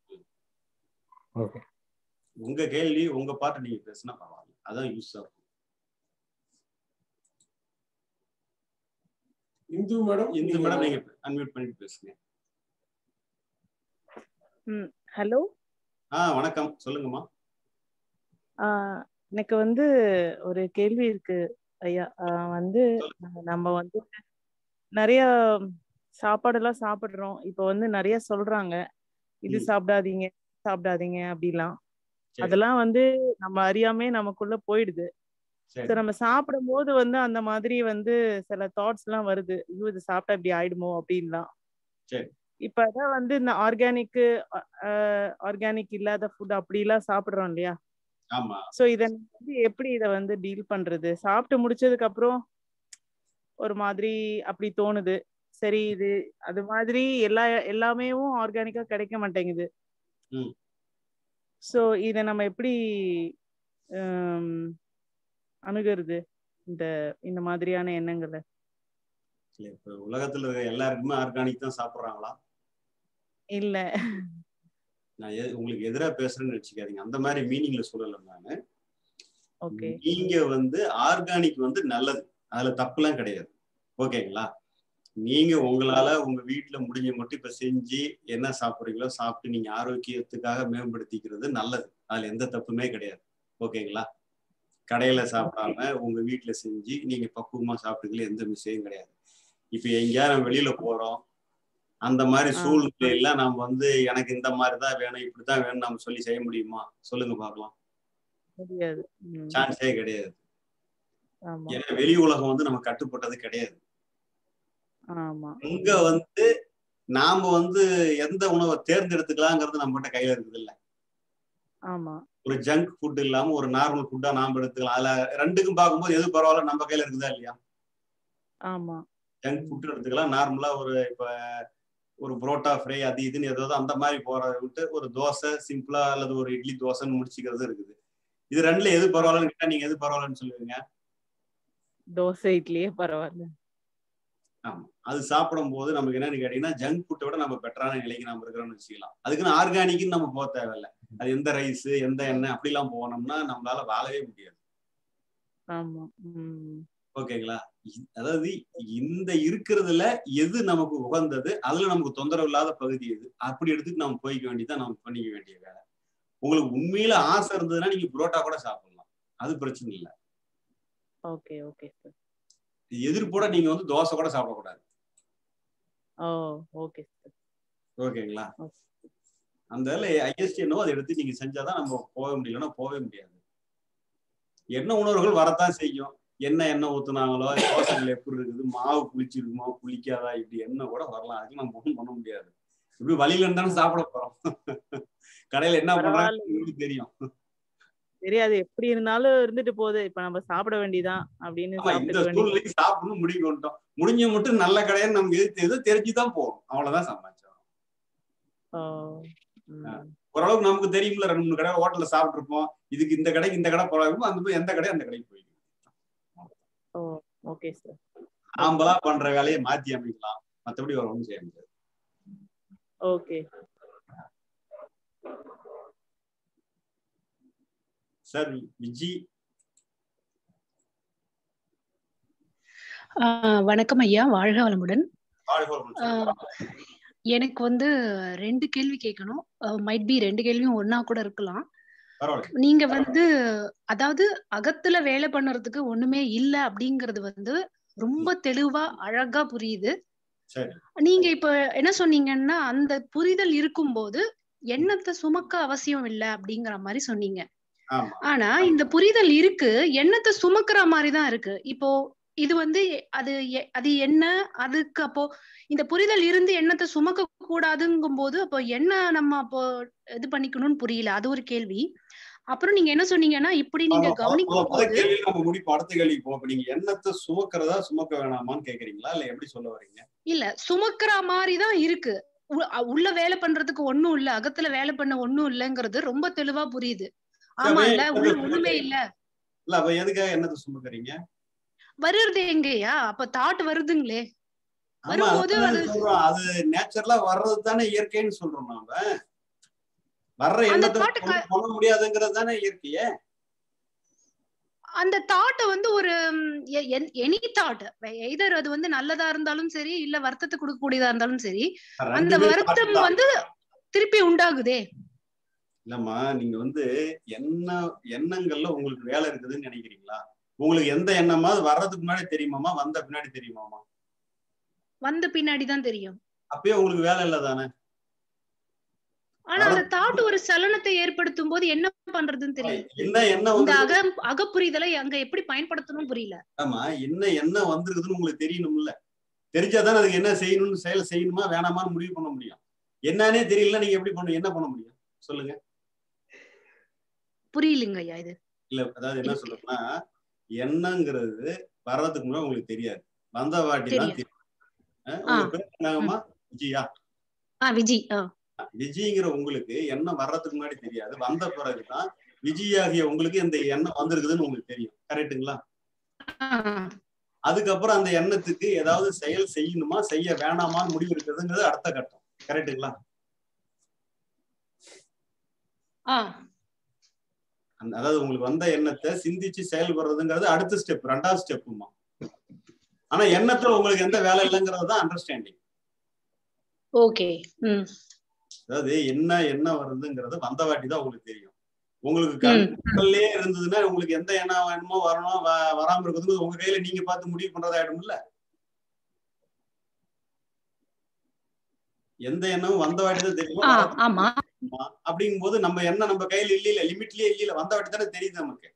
ஓகே, உங்க கேள்வி உங்க பாட்டு நீங்க பேசினா பரவாயில்ல, அதான் யூஸ் ஆகும். இந்து மேடம், இந்து மேடம் நீங்க அன்மியூட் பண்ணிட்டு பேசுங்க. ம், ஹலோ. ஆ வணக்கம், சொல்லுங்கம்மா. ஆ, எனக்கு வந்து ஒரு கேள்வி இருக்கு ஐயா. ஆ, வந்து நம்ம வந்து நிறைய சாப்பாடெல்லாம் சாப்பிடுறோம். இப்போ வந்து நிறைய சொல்றாங்க, இது சாப்பிடாதீங்க சாப்பிடாதீங்க அப்படிலாம். அதெல்லாம் வந்து நம்ம அறியாமே நமக்குள்ள போயிடுது. சோ நம்ம சாப்பிடும் போது வந்து அந்த மாதிரி வந்து சில தாட்ஸ் எல்லாம் வருது, ஐயோ இது சாப்பிட்டா இப்படி ஆயிடுமோ அப்படின்லாம். இப்ப அதான் வந்து இந்த ஆர்கானிக் ஆர்கானிக் இல்லாத ஃபுட் அப்படி எல்லாம் சாப்பிடுறோம் இல்லையா? ஆமா. சோ இத வந்து எப்படி இத வந்து டீல் பண்றது? சாப்பிட்டு முடிச்சதுக்கு அப்புறம் ஒரு மாதிரி அப்படி தோணுது, சரி இது அது மாதிரி எல்லா எல்லாமே ஆர்கானிக்கா கிடைக்க மாட்டேங்குது. சோ இத நம்ம எப்படி அணுகிறது இந்த இந்த மாதிரியான எண்ணங்களை? இப்ப உலகத்துல எல்லாருக்குமே ஆர்கானிக் தான் சாப்பிடுறாங்களா? இல்ல, நான் உங்களுக்கு எதிராக பேசுறேன்னு நினைச்சுக்காதீங்க, அந்த மாதிரி மீனிங்ல சொல்லல நானு. ஓகே, நீங்க வந்து ஆர்கானிக் வந்து நல்லது, அதுல தப்புலாம் கிடையாது, ஓகேங்களா? நீங்க உங்களால உங்க வீட்டுல முடிஞ்ச மட்டும் இப்ப செஞ்சு என்ன சாப்பிடுறீங்களோ சாப்பிட்டு நீங்க ஆரோக்கியத்துக்காக மேம்படுத்திக்கிறது நல்லது, அதுல எந்த தப்புமே கிடையாது, ஓகேங்களா? கடையில சாப்பிடாம உங்க வீட்டுல செஞ்சு நீங்க பக்குவமா சாப்பிட்டுக்கல, எந்த மிஸ்டேக்கும் கிடையாது. இப்ப எங்கேயா நம்ம வெளியில போறோம், அந்த மாதிரி சூழ்நிலையில நம்ம வந்து எனக்கு இந்த மாதிரிதான் வேணும் இப்படித்தான் வேணும் நம்ம சொல்லி செய்ய முடியுமா? சொல்லுங்க பாக்கலாம். முடியாது, சான்ஸே கிடையாது. ஏன்னா வெளி உலகம் வந்து நம்ம கட்டுப்பட்டது கிடையாது. இங்க வந்து நாம வந்து எந்த உணவை தேர்ந்தெடுத்துக்கலாங்கிறது நம்ம கிட்ட கையில இருக்குது இல்ல. ஒரு ஜங்க் ஃபுட் இல்லாம ஒரு நார்மல் ஃபுட்டா நாம எடுத்துக்கலாம். அதுல ரெண்டுக்கும் பார்க்கும்போது எது பரவாயில்ல நம்ம கையில இருக்குதா இல்லையா? ஆமா, ஜங்க் ஃபுட் எடுத்துக்கலாம், நார்மலா ஒரு இப்ப ஒரு புரோட்டா ஃப்ரை அது இதுன்னு ஏதாவது அந்த மாதிரி போறத விட்டு ஒரு தோசை சிம்பிளா அல்லது ஒரு இட்லி தோசைன்னு முடிச்சுக்கிறது இருக்குது. இது ரெண்டுல எது பரவாயில்லன்னு கேட்டா நீங்க எது பரவாயில்லன்னு சொல்லுவீங்க? தோசை இட்லியே பரவாயில்ல. ஆமா, அது சாப்பிடும் போது நமக்கு என்னன்னு கேட்டீங்கன்னா ஜங்க் ஃபுட்டை விட நம்ம பெட்டரான நிலைக்கு நம்ம இருக்கிறோம்னு வச்சுக்கலாம். அதுக்குன்னு ஆர்கானிக்னு நம்ம போக தேவையில்லை. அது எந்த ரைஸ் எந்த எண்ணெய் அப்படிலாம் போனோம்னா நம்மளால வாழவே முடியாது. ஆமா, ஓகேங்களா? அதாவது இந்த இருக்கிறதுல எது நமக்கு உகந்தது, அதுல நமக்கு தொந்தரவு இல்லாத பகுதி எது, அப்படி எடுத்துட்டு நம்ம போய்க்க வேண்டியதான், நம்ம பண்ணிக்க வேண்டிய வேலை. உங்களுக்கு உண்மையில ஆசை இருந்ததுன்னா நீங்க புரோட்டா கூட சாப்பிடலாம், அது பிரச்சனை இல்லை. Okay okay sir. எதிர்ப்போட நீங்க வந்து தோசை கூட சாப்பிடக்கூடாது. Oh okay sir. ஓகேங்களா? அந்த ஐஎஸ்டி என்னவோ அதை எடுத்து நீங்க செஞ்சாதான் நம்ம போக முடியலன்னா போகவே முடியாது. எண்ணெய் உணர்வுகள் வரத்தான் செய்யும். என்ன எண்ணெய் ஊத்துனாங்களோ, தோசைகள் எப்படி இருக்குது, மாவு புளிச்சிருக்குமோ புளிக்காதா, இப்படி எண்ணெய் கூட வரலாம். அதுக்கு நம்ம ஒன்றும் பண்ண முடியாது. இப்படி வழியில இருந்தாலும் சாப்பிட போறோம். கடையில என்ன பண்றாங்க தெரியும் தெரியாது, எப்படி இருந்தாலும் இருந்துட்டு போகுது, இப்ப நம்ம சாப்பிட வேண்டியதான் அப்படின்னு சாப்பிடணும் முடிவு பண்ணிட்டோம். முடிஞ்ச மட்டும் நல்ல கடையை நமக்கு எது எதோ தெரிஞ்சுதான் போகும், அவ்வளவுதான் சமாச்சாரம். ஓரளவுக்கு நமக்கு தெரியும்ல, ரெண்டு மூணு கடை ஹோட்டல்ல சாப்பிட்டு இருப்போம், இதுக்கு இந்த கடைக்கு இந்த கடை போறாங்க, அந்த எந்த கடை அந்த கடைக்கு போயிடும். ஆம்பலா பண்ற வேலையை மாத்தி அமைக்கலாம், மற்றபடி ஒரு ஒன்றும் செய்ய முடியாது. Okay sir. விஜி. வணக்கம் ஐயா, வாழ்க வளமுடன். எனக்கு வந்து ரெண்டு கேள்வி கேட்கணும். மைட் பி ரெண்டு கேள்வியும் ஒன்னா கூட இருக்கலாம். நீங்க வந்து அதாவது அகத்துல வேலை பண்ணுறதுக்கு ஒண்ணுமே இல்ல அப்படிங்கறது வந்து ரொம்ப தெளிவா அழகா புரியுது. நீங்க இப்ப என்ன சொன்னீங்கன்னா, அந்த புரிதல் இருக்கும்போது எண்ணத்தை சுமக்க அவசியம் இல்ல அப்படிங்கிற மாதிரி சொன்னீங்க. ஆனா இந்த புரிதல் இருக்கு, எண்ணத்தை சுமக்கிற மாதிரிதான் இருக்கு. இப்போ இது வந்து அது அது என்ன, அதுக்கு அப்போ இந்த புரிதல் இருந்து எண்ணத்தை சுமக்க கூடாதுங்கும் போது அப்போ என்ன நம்ம அப்போ இது பண்ணிக்கணும்னு புரியல, அது ஒரு கேள்வி. அப்புறம் நீங்க என்ன சொன்னீங்கன்னா, இப்படி நீங்க கவனிக்கும் போது நம்ம முடிப்பு அடுத்த கேள்வி போ. நீங்க எண்ணத்தை சுமக்கிறதா சுமக்க வேணாமான்னு கேக்குறீங்களா, இல்ல எப்படி சொல்ல வரீங்க? இல்ல, சுமக்கிற மாதிரிதான் இருக்கு. உள்ள வேலை பண்றதுக்கு ஒண்ணும் இல்ல, அகத்துல வேலை பண்ண ஒண்ணும் இல்லங்கிறது ரொம்ப தெளிவா புரியுது. ஆமா இல்ல, உள்ள ஒண்ணுமே இல்ல. இல்ல அப்ப எதுக்காக எண்ணத்தை சுமக்கிறீங்க? வருது எங்கயா? அப்ப தாட் வருதுங்களே. வரும்போது அது சொல்றோம் அது நேச்சுரலா வர்றது தானே இயற்கைன்னு சொல்றோம் நாம. வர்ற எண்ணத்தை பண்ண முடியாதுங்கிறது தானே இயற்கையே. அந்த தாட்டை வந்து ஒரு எனி தாட் எய்தர் அது வந்து நல்லதா இருந்தாலும் சரி இல்ல வருத்தத்தை கொடுக்க கூடியதா இருந்தாலும் சரி அந்த வருத்தம் வந்து திருப்பி உண்டாகுதே. இல்லம்மா நீங்க வந்து என்ன எண்ணங்கள்ல உங்களுக்கு வேலை இருக்குதுன்னு நினைக்கிறீங்களா? உங்களுக்கு எந்த எண்ணமாவது வர்றதுக்கு முன்னாடி தெரியுமாமா வந்த பின்னாடி தெரியுமாமா? வந்த பின்னாடிதான் தெரியும். அப்பயே உங்களுக்கு வேலை இல்லை தானே? ஆனா அந்த தாட் ஒரு சலனத்தை ஏற்படுத்தும் போது என்ன பண்றதுன்னு தெரியும். என்ன என்ன இந்த அக அகப்புரிதலை அங்க எப்படி பயன்படுத்தணும் புரியல. ஆமா என்ன என்ன வந்திருக்குதுன்னு உங்களுக்கு தெரியணும்ல. தெரிஞ்சாதானே அதுக்கு என்ன செய்யணும்னு செயலை செய்யணுமா வேணாமான்னு முடிவு பண்ண முடியும். என்னன்னே தெரியல நீங்க எப்படி பண்ண என்ன பண்ண முடியும் சொல்லுங்க. புரியலங்க ஐயா இது. இல்ல அதாவது என்ன சொல்றேன்னா என்னங்கிறது வர்றதுக்கு முன்னாடி உங்களுக்கு தெரியாது. வந்த வாட்டி தான் தெரியும். உங்க பேர் என்னங்கம்மா? விஜயா. ஆ விஜி. விஜய்ங்கிற உங்களுக்கு எண்ணம் வர்றதுக்கு முன்னாடி தெரியாது. வந்த பிறகுதான் விஜயாகிய உங்களுக்கு இந்த எண்ணம் வந்திருக்குதுன்னு உங்களுக்கு தெரியும். கரெக்டுங்களா? அதுக்கப்புறம் அந்த எண்ணத்துக்கு ஏதாவது செயல் செய்யணுமா செய்ய வேணாமான்னு முடிவு இருக்குதுங்கிறது அடுத்த கட்டம். கரெக்டுங்களா? அதாவது உங்களுக்கு வந்த எண்ணத்தை சிந்திச்சு செயல்படுறதுங்கிறது அடுத்த ஸ்டெப், ரெண்டாவது ஸ்டெப்புமா. ஆனா எண்ணத்துல உங்களுக்கு எந்த வேலை இல்லைங்கிறது தான் அண்டர்ஸ்டாண்டிங். ஓகே. அதாவது என்ன என்ன வருதுங்கிறது வந்த வாட்டி தான் உங்களுக்கு தெரியும். உங்களுக்கு கண்களே இருந்ததுன்னா உங்களுக்கு எந்த எண்ணம் வேணுமோ வரணும் வராம இருக்கிறது உங்க கையில நீங்க பார்த்து முடிவு பண்றதாயிடும்ல. எந்த எண்ணமும் வந்த வாட்டி தான் தெரியும். அப்படிங்கும் போது நம்ம எண்ணம் நம்ம கையில இல்ல இல்ல லிமிட்லயே இல்ல வந்த வாட்டி தானே தெரியுது நமக்கு.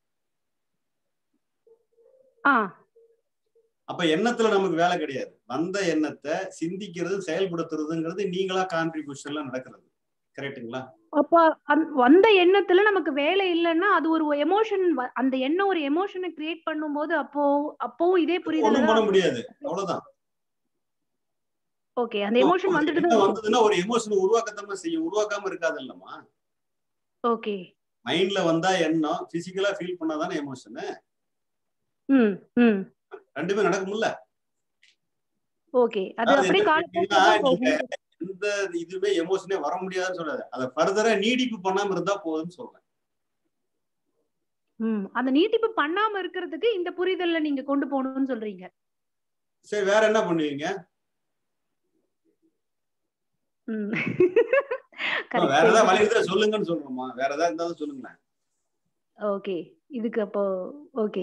அப்ப எண்ணத்துல நமக்கு வேலை கிடையாது. வந்த எண்ணத்தை சிந்திக்கிறது செயல்படுத்துறதுங்கிறது நீங்களா கான்ட்ரிபியூஷன்ல நடக்கிறது. கரெக்டுங்களா? அப்ப வந்த எண்ணத்துல நமக்கு வேலை இல்லைன்னா அது ஒரு எமோஷன். அந்த எண்ணம் ஒரு எமோஷனை கிரியேட் பண்ணும்போது அப்போ அப்பவும் இதே புரிதல் பண்ண முடியாது. அவ்வளவுதான். ஓகே. அந்த எமோஷன் வந்துட்டு வந்ததுன்னா ஒரு எமோஷன் உருவாக்கத்தான் செய்யும். உருவாக்காம இருக்காது இல்லம்மா. ஓகே. மைண்ட்ல வந்தா எண்ணம் பிசிக்கலா ஃபீல் பண்ணாதானே எமோஷன். ம் ம் ரெண்டுமே நடக்கும்ல. ஓகே. அது அப்படியே காலப்போக்குல எந்த இதுவே எமோஷனே வர முடியாதுன்னு சொல்லாது. அத ஃபர்தரா நீடிப்பு பண்ணாம இருந்தா போதும்னு சொல்றேன். ம் அந்த நீடிப்பு பண்ணாம இருக்கிறதுக்கு இந்த புரிதல்ல நீங்க கொண்டு போகணும்னு சொல்றீங்க. சரி வேற என்ன பண்ணுவீங்க? ம் வேற ஏதாவது வழி இருந்தா சொல்லுங்கன்னு சொல்றோமா? வேற ஏதாவது இருந்தாலும் சொல்லுங்க. ஓகே. இதுக்கு அப்போ ஓகே.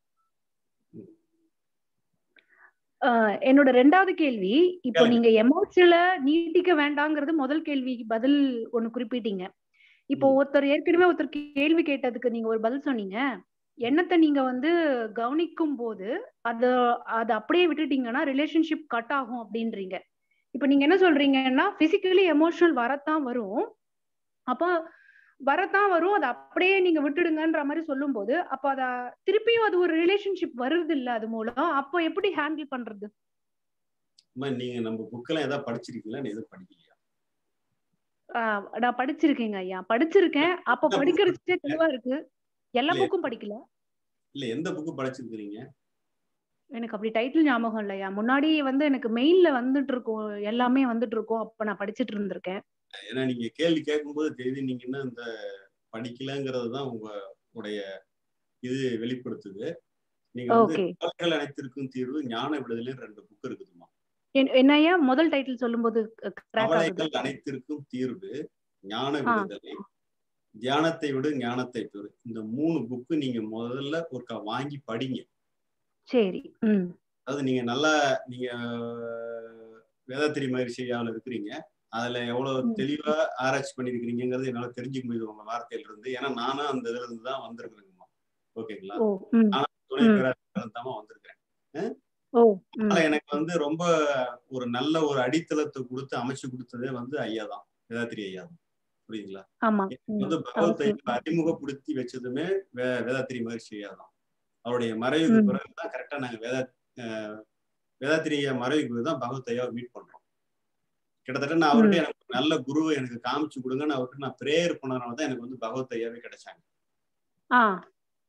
என்னோட ரெண்டாவது கேள்வி, இப்போ நீங்க எமோஷனல நீட்டிக்க வேண்டாங்கிறது முதல் கேள்விக்கு பதில் ஒண்ணு குறிப்பிட்டீங்க. இப்போ ஒருத்தர் ஏற்கனவே ஒருத்தர் கேள்வி கேட்டதுக்கு நீங்க ஒரு பதில் சொன்னீங்க. எண்ணத்தை நீங்க வந்து கவனிக்கும் போது அத அதை அப்படியே விட்டுட்டீங்கன்னா ரிலேஷன்ஷிப் கட் ஆகும் அப்படின்றீங்க. இப்ப நீங்க என்ன சொல்றீங்கன்னா பிசிக்கலி எமோஷனல் வரத்தான் வரும். அப்ப வரத்தான் வரும் அதை அப்படியே நீங்க விட்டுடுங்கன்ற மாதிரி சொல்லும் போது அப்ப அத திருப்பியும் அது ஒரு ரிலேஷன்ஷிப் வருது இல்ல அது மூலம். அப்போ எப்படி ஹேண்டில் பண்றது? நீங்க நம்ம புக்கெல்லாம் ஏதாவது படிச்சிருக்கீங்களா? எதுவும் படிக்கலையா? நான் படிச்சிருக்கேங்க ஐயா, படிச்சிருக்கேன். அப்ப படிக்கிறதுக்கே தெளிவா இருக்கு. எல்லா புக்கும் படிக்கல. இல்ல எந்த புக்கு படிச்சிருக்கீங்க? எனக்கு அப்படி டைட்டில் ஞாபகம் இல்லையா. முன்னாடி வந்து எனக்கு மெயில்ல வந்துட்டு இருக்கும், எல்லாமே வந்துட்டு இருக்கும். அப்ப நான் படிச்சிட்டு இருந்திருக்கேன். ஏன்னா நீங்க கேள்வி கேட்கும்போது தெரியுது நீங்க என்ன இந்த படிக்கலங்கிறது தான் உங்க உடைய இது வெளிப்படுத்துது. நீங்க வந்து கவலைகள் அனைத்திற்கும் தீர்வு ஞான விடுதலை ரெண்டு புக் இருக்குதுமா. என்னையா முதல் டைட்டில் சொல்லும்போது கவலைகள் அனைத்திற்கும் தீர்வு ஞான விடுதலை தியானத்தை விடு ஞானத்தை பெறு. இந்த மூணு புக்கு நீங்க முதல்ல ஒருக்கா வாங்கி படிங்க. சரி. அதாவது நீங்க நல்லா நீங்க வேதாத்திரி மகிழ்ச்சியாவில் இருக்கிறீங்க. அதுல எவ்வளவு தெளிவா ஆராய்ச்சி பண்ணிருக்கீங்கிறது என்னால தெரிஞ்சுக்க முடியுது உங்க வார்த்தையில இருந்து. ஏன்னா நானும் அந்த இதுல இருந்து தான் வந்திருக்கிறேங்கம்மா. ஓகேங்களா? ஆனா துணை பேராசிரியர் தான் வந்திருக்கேன். அதனால எனக்கு வந்து ரொம்ப ஒரு நல்ல ஒரு அடித்தளத்தை கொடுத்து அமைச்சு கொடுத்ததே வந்து ஐயா தான், வேதாத்திரி ஐயா தான். புரியுதுங்களா? வந்து பகவத்தை அறிமுகப்படுத்தி வச்சதுமே வே வேதாத்திரி மகிழ்ச்சி ஐயா தான். அவருடைய மறைவுக்கு பிறகுதான் கரெக்டா நாங்க வேதா வேதாத்திரி ஐயா மறைவுக்கு தான் பகவத் ஐயாவை மீட் பண்றோம். கிட்டத்தட்ட நான் அவர்கிட்ட எனக்கு நல்ல குருவை எனக்கு காமிச்சு கொடுங்கன்னு அவர்கிட்ட நான் பிரேயர் பண்ணதுனால தான் எனக்கு வந்து பகவத் ஐயாவே கிடைச்சாங்க.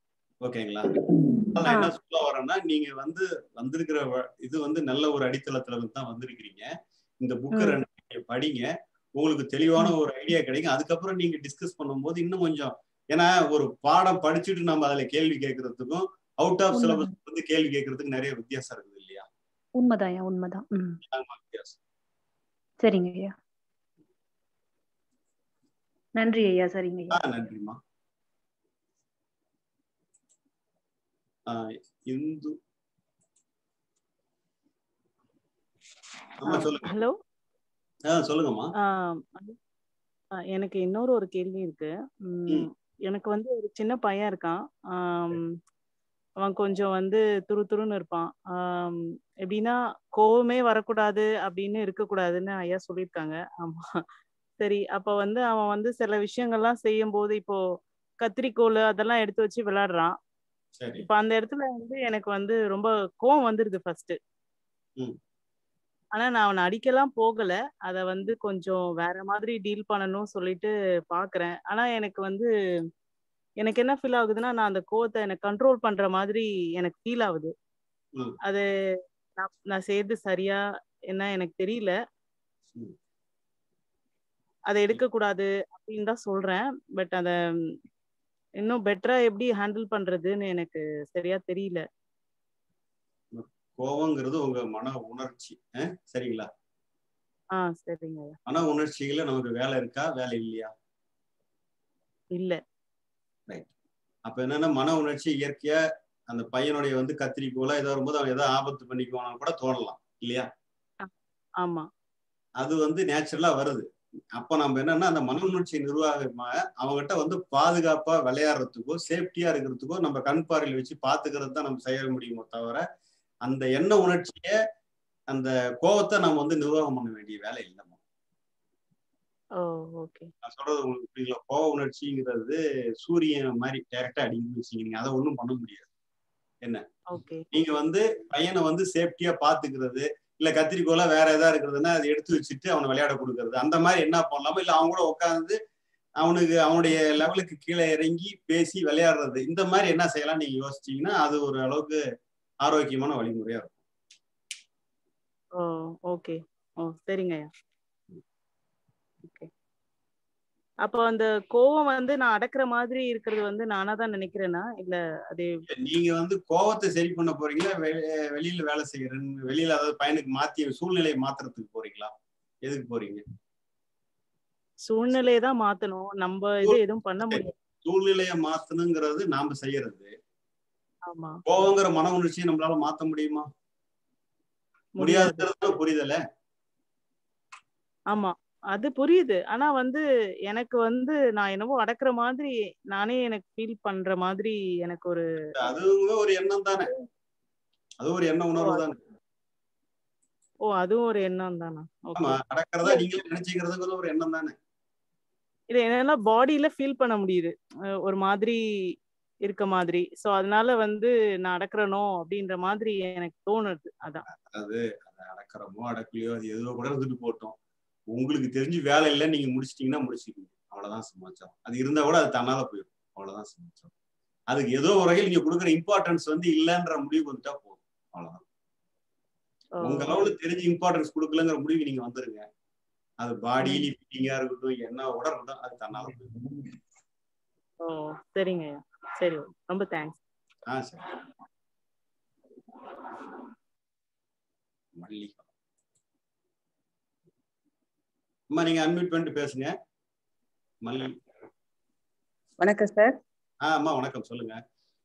ஓகேங்களா? நான் என்ன சொல்ல வரேன்னா, நீங்க வந்து வந்திருக்கிற இது வந்து நல்ல ஒரு அடித்தளத்துல இருந்து தான் வந்திருக்கிறீங்க. இந்த புக்கை ரெண்டு படிங்க, உங்களுக்கு தெளிவான ஒரு ஐடியா கிடைக்கும். அதுக்கப்புறம் நீங்க டிஸ்கஸ் பண்ணும்போது இன்னும் கொஞ்சம், ஏன்னா ஒரு பாடம் படிச்சுட்டு நம்ம அதுல கேள்வி கேட்கறதுக்கும் அவுட் ஆஃப் சிலபஸ் வந்து கேள்வி கேட்கறதுக்கு நிறைய வித்தியாசம் இருக்குது இல்லையா? உண்மைதான் ஐயா, உண்மைதான். வித்தியாசம். சரிங்க ஐயா, நன்றி ஐயா. சரிங்க ஐயா, நன்றிமா. இந்து ஹலோ, சொல்லுங்கம்மா. எனக்கு இன்னொரு ஒரு கேள்வி இருக்கு. எனக்கு வந்து ஒரு சின்ன பையன் இருக்கான். அவன் கொஞ்சம் வந்து துரு துருன்னு இருப்பான். எப்படின்னா கோவமே வரக்கூடாது அப்படின்னு இருக்கக்கூடாதுன்னு ஐயா சொல்லியிருக்காங்க. ஆமா, சரி. அப்ப வந்து அவன் வந்து சில விஷயங்கள்லாம் செய்யும் போது, இப்போ கத்திரிக்கோல் அதெல்லாம் எடுத்து வச்சு விளையாடுறான். இப்ப அந்த இடத்துல வந்து எனக்கு வந்து ரொம்ப கோவம் வந்துருது ஃபர்ஸ்ட். ஆனா நான் அவனை அடிக்கலாம் போகல. அத வந்து கொஞ்சம் வேற மாதிரி டீல் பண்ணணும் சொல்லிட்டு பாக்குறேன். ஆனா எனக்கு வந்து எனக்கு என்ன ஃபீல் ஆகுதுன்னா, நான் அந்த கோவத்தை எனக்கு கண்ட்ரோல் பண்ற மாதிரி எனக்கு ஃபீல் ஆகுது. அது நான் நான் செய்யறது சரியா என்ன எனக்கு தெரியல. அதை எடுக்க கூடாது அப்படின்னு தான் சொல்றேன். பட் அத இன்னும் பெட்டரா எப்படி ஹேண்டில் பண்றதுன்னு எனக்கு சரியா தெரியல. கோவங்கிறது உங்க மன உணர்ச்சி, சரிங்களா? ஆ, சரிங்க. மன உணர்ச்சிகள நமக்கு வேலை இருக்கா, வேலை இல்லையா? இல்ல. ரைட். அப்ப என்னன்னா, மன உணர்ச்சி இயற்கையா அந்த பையனுடைய வந்து கத்திரிக்கோலா ஏதோ வரும்போது அவன் ஏதோ ஆபத்து பண்ணிக்குவானு கூட தோணலாம் இல்லையா? ஆமா. அது வந்து நேச்சுரலா வருது. அப்ப நம்ம என்னன்னா, அந்த மன உணர்ச்சி நிர்வாகமா அவங்ககிட்ட வந்து பாதுகாப்பா விளையாடுறதுக்கோ சேஃப்டியா இருக்கிறதுக்கோ நம்ம கண் பார்வையில் வச்சு பாத்துக்கிறது தான் நம்ம செய்ய முடியுமோ தவிர, அந்த எண்ண உணர்ச்சிய அந்த கோவத்தை நம்ம வந்து நிர்வாகம் பண்ண வேண்டிய வேலை இல்லைம்மா. நான் சொல்றது உங்களுக்கு புரியுங்களா? கோவ உணர்ச்சிங்கிறது சூரியன் மாதிரி டைரக்டா அடிக்கணும்னு வச்சுங்க, நீங்க அதை ஒண்ணும் பண்ண முடியாது. என்ன, நீங்க வந்து பையனை வந்து சேஃப்டியா பாத்துக்கிறது, இல்ல கத்திரிக்கோலா வேற ஏதா இருக்கிறதுன்னா அதை எடுத்து வச்சுட்டு அவனை விளையாட கொடுக்கறது, அந்த மாதிரி என்ன பண்ணலாமோ, இல்ல அவங்க கூட உட்காந்து அவனுக்கு அவனுடைய லெவலுக்கு கீழே இறங்கி பேசி விளையாடுறது, இந்த மாதிரி என்ன செய்யலாம் நீங்க யோசிச்சீங்கன்னா அது ஒரு அளவுக்கு ஆரோக்கியமான வழிமுறையா இருக்கும். ஓ, ஓகே. ஓ, சரிங்க. ஓகே. அப்போ அந்த கோவம் வந்து நான் அடக்குற மாதிரி இருக்கிறது வந்து நானா தான் நினைக்கிறேனா, இல்ல அது நீங்க வந்து கோவத்தை சரி பண்ண போறீங்களா, வெளியில வேலை செய்யறேன்னு வெளியில அதாவது பையனுக்கு மாத்தி சூழ்நிலையை மாத்துறதுக்கு போறீங்களா? எதுக்கு போறீங்க? சூழ்நிலையை தான் மாத்தணும், நம்ம இது எதுவும் பண்ண முடியாது. சூழ்நிலையை மாத்தணுங்கிறது நாம செய்யறது. ஆமா. கோவங்கிற மன உணர்ச்சியை நம்மளால மாத்த முடியுமா? முடியாதுங்கிறது புரியுதல? ஆமா, அது புரியுது. ஆனா வந்து எனக்கு வந்து நான் என்னவோ அடக்குற மாதிரி நானே எனக்கு ஃபீல் பண்ற மாதிரி எனக்கு ஒரு அதுவும் ஒரு எண்ணம் தானே, அது ஒரு எண்ண உணர்வு தானே. ஓ, அதுவும் ஒரு எண்ணம் தானா? ஆமா, அடக்குறதா நீங்க நினைச்சுக்கிறதுங்கிறது ஒரு எண்ணம் தானே. இது என்னன்னா பாடியில ஃபீல் பண்ண முடியுது ஒரு மாதிரி இருக்க மாதிரி. சோ அதனால வந்து நான் அடக்குறனோ அப்படின்ற மாதிரி எனக்கு தோணுது. அதான் அது அதை அடக்குறமோ அடக்கலையோ அது எதுவோ கூட இருந்துட்டு போட்டோம். உங்களுக்கு தெரிஞ்சு வேலை இல்லை, நீங்க முடிச்சிட்டீங்கன்னா முடிச்சுக்கீங்க, அவ்வளவுதான் சமாச்சாரம். அது இருந்தா கூட அது தன்னால போயிடும், அவ்வளவுதான் சமாச்சாரம். அதுக்கு ஏதோ ஒரு வகையில் நீங்க கொடுக்குற இம்பார்ட்டன்ஸ் வந்து இல்லைன்ற முடிவு வந்துட்டா போதும், அவ்வளவுதான். உங்க அளவுல தெரிஞ்சு இம்பார்ட்டன்ஸ் கொடுக்கலங்கிற முடிவு நீங்க வந்துருங்க. அது பாடியில ஃபிட்டிங்கா இருக்கட்டும், என்ன கூட இருக்கட்டும், அது தன்னால போயிடும். ஓ, சரிங்க. சரி, ரொம்ப தேங்க்ஸ். ஆ, சரி. மல்லிகா அம்மா, நீங்க அன்மியூட் பண்ணிட்டு பேசுங்க. மல்லி. வணக்கம் சார். ஆ அம்மா வணக்கம், சொல்லுங்க.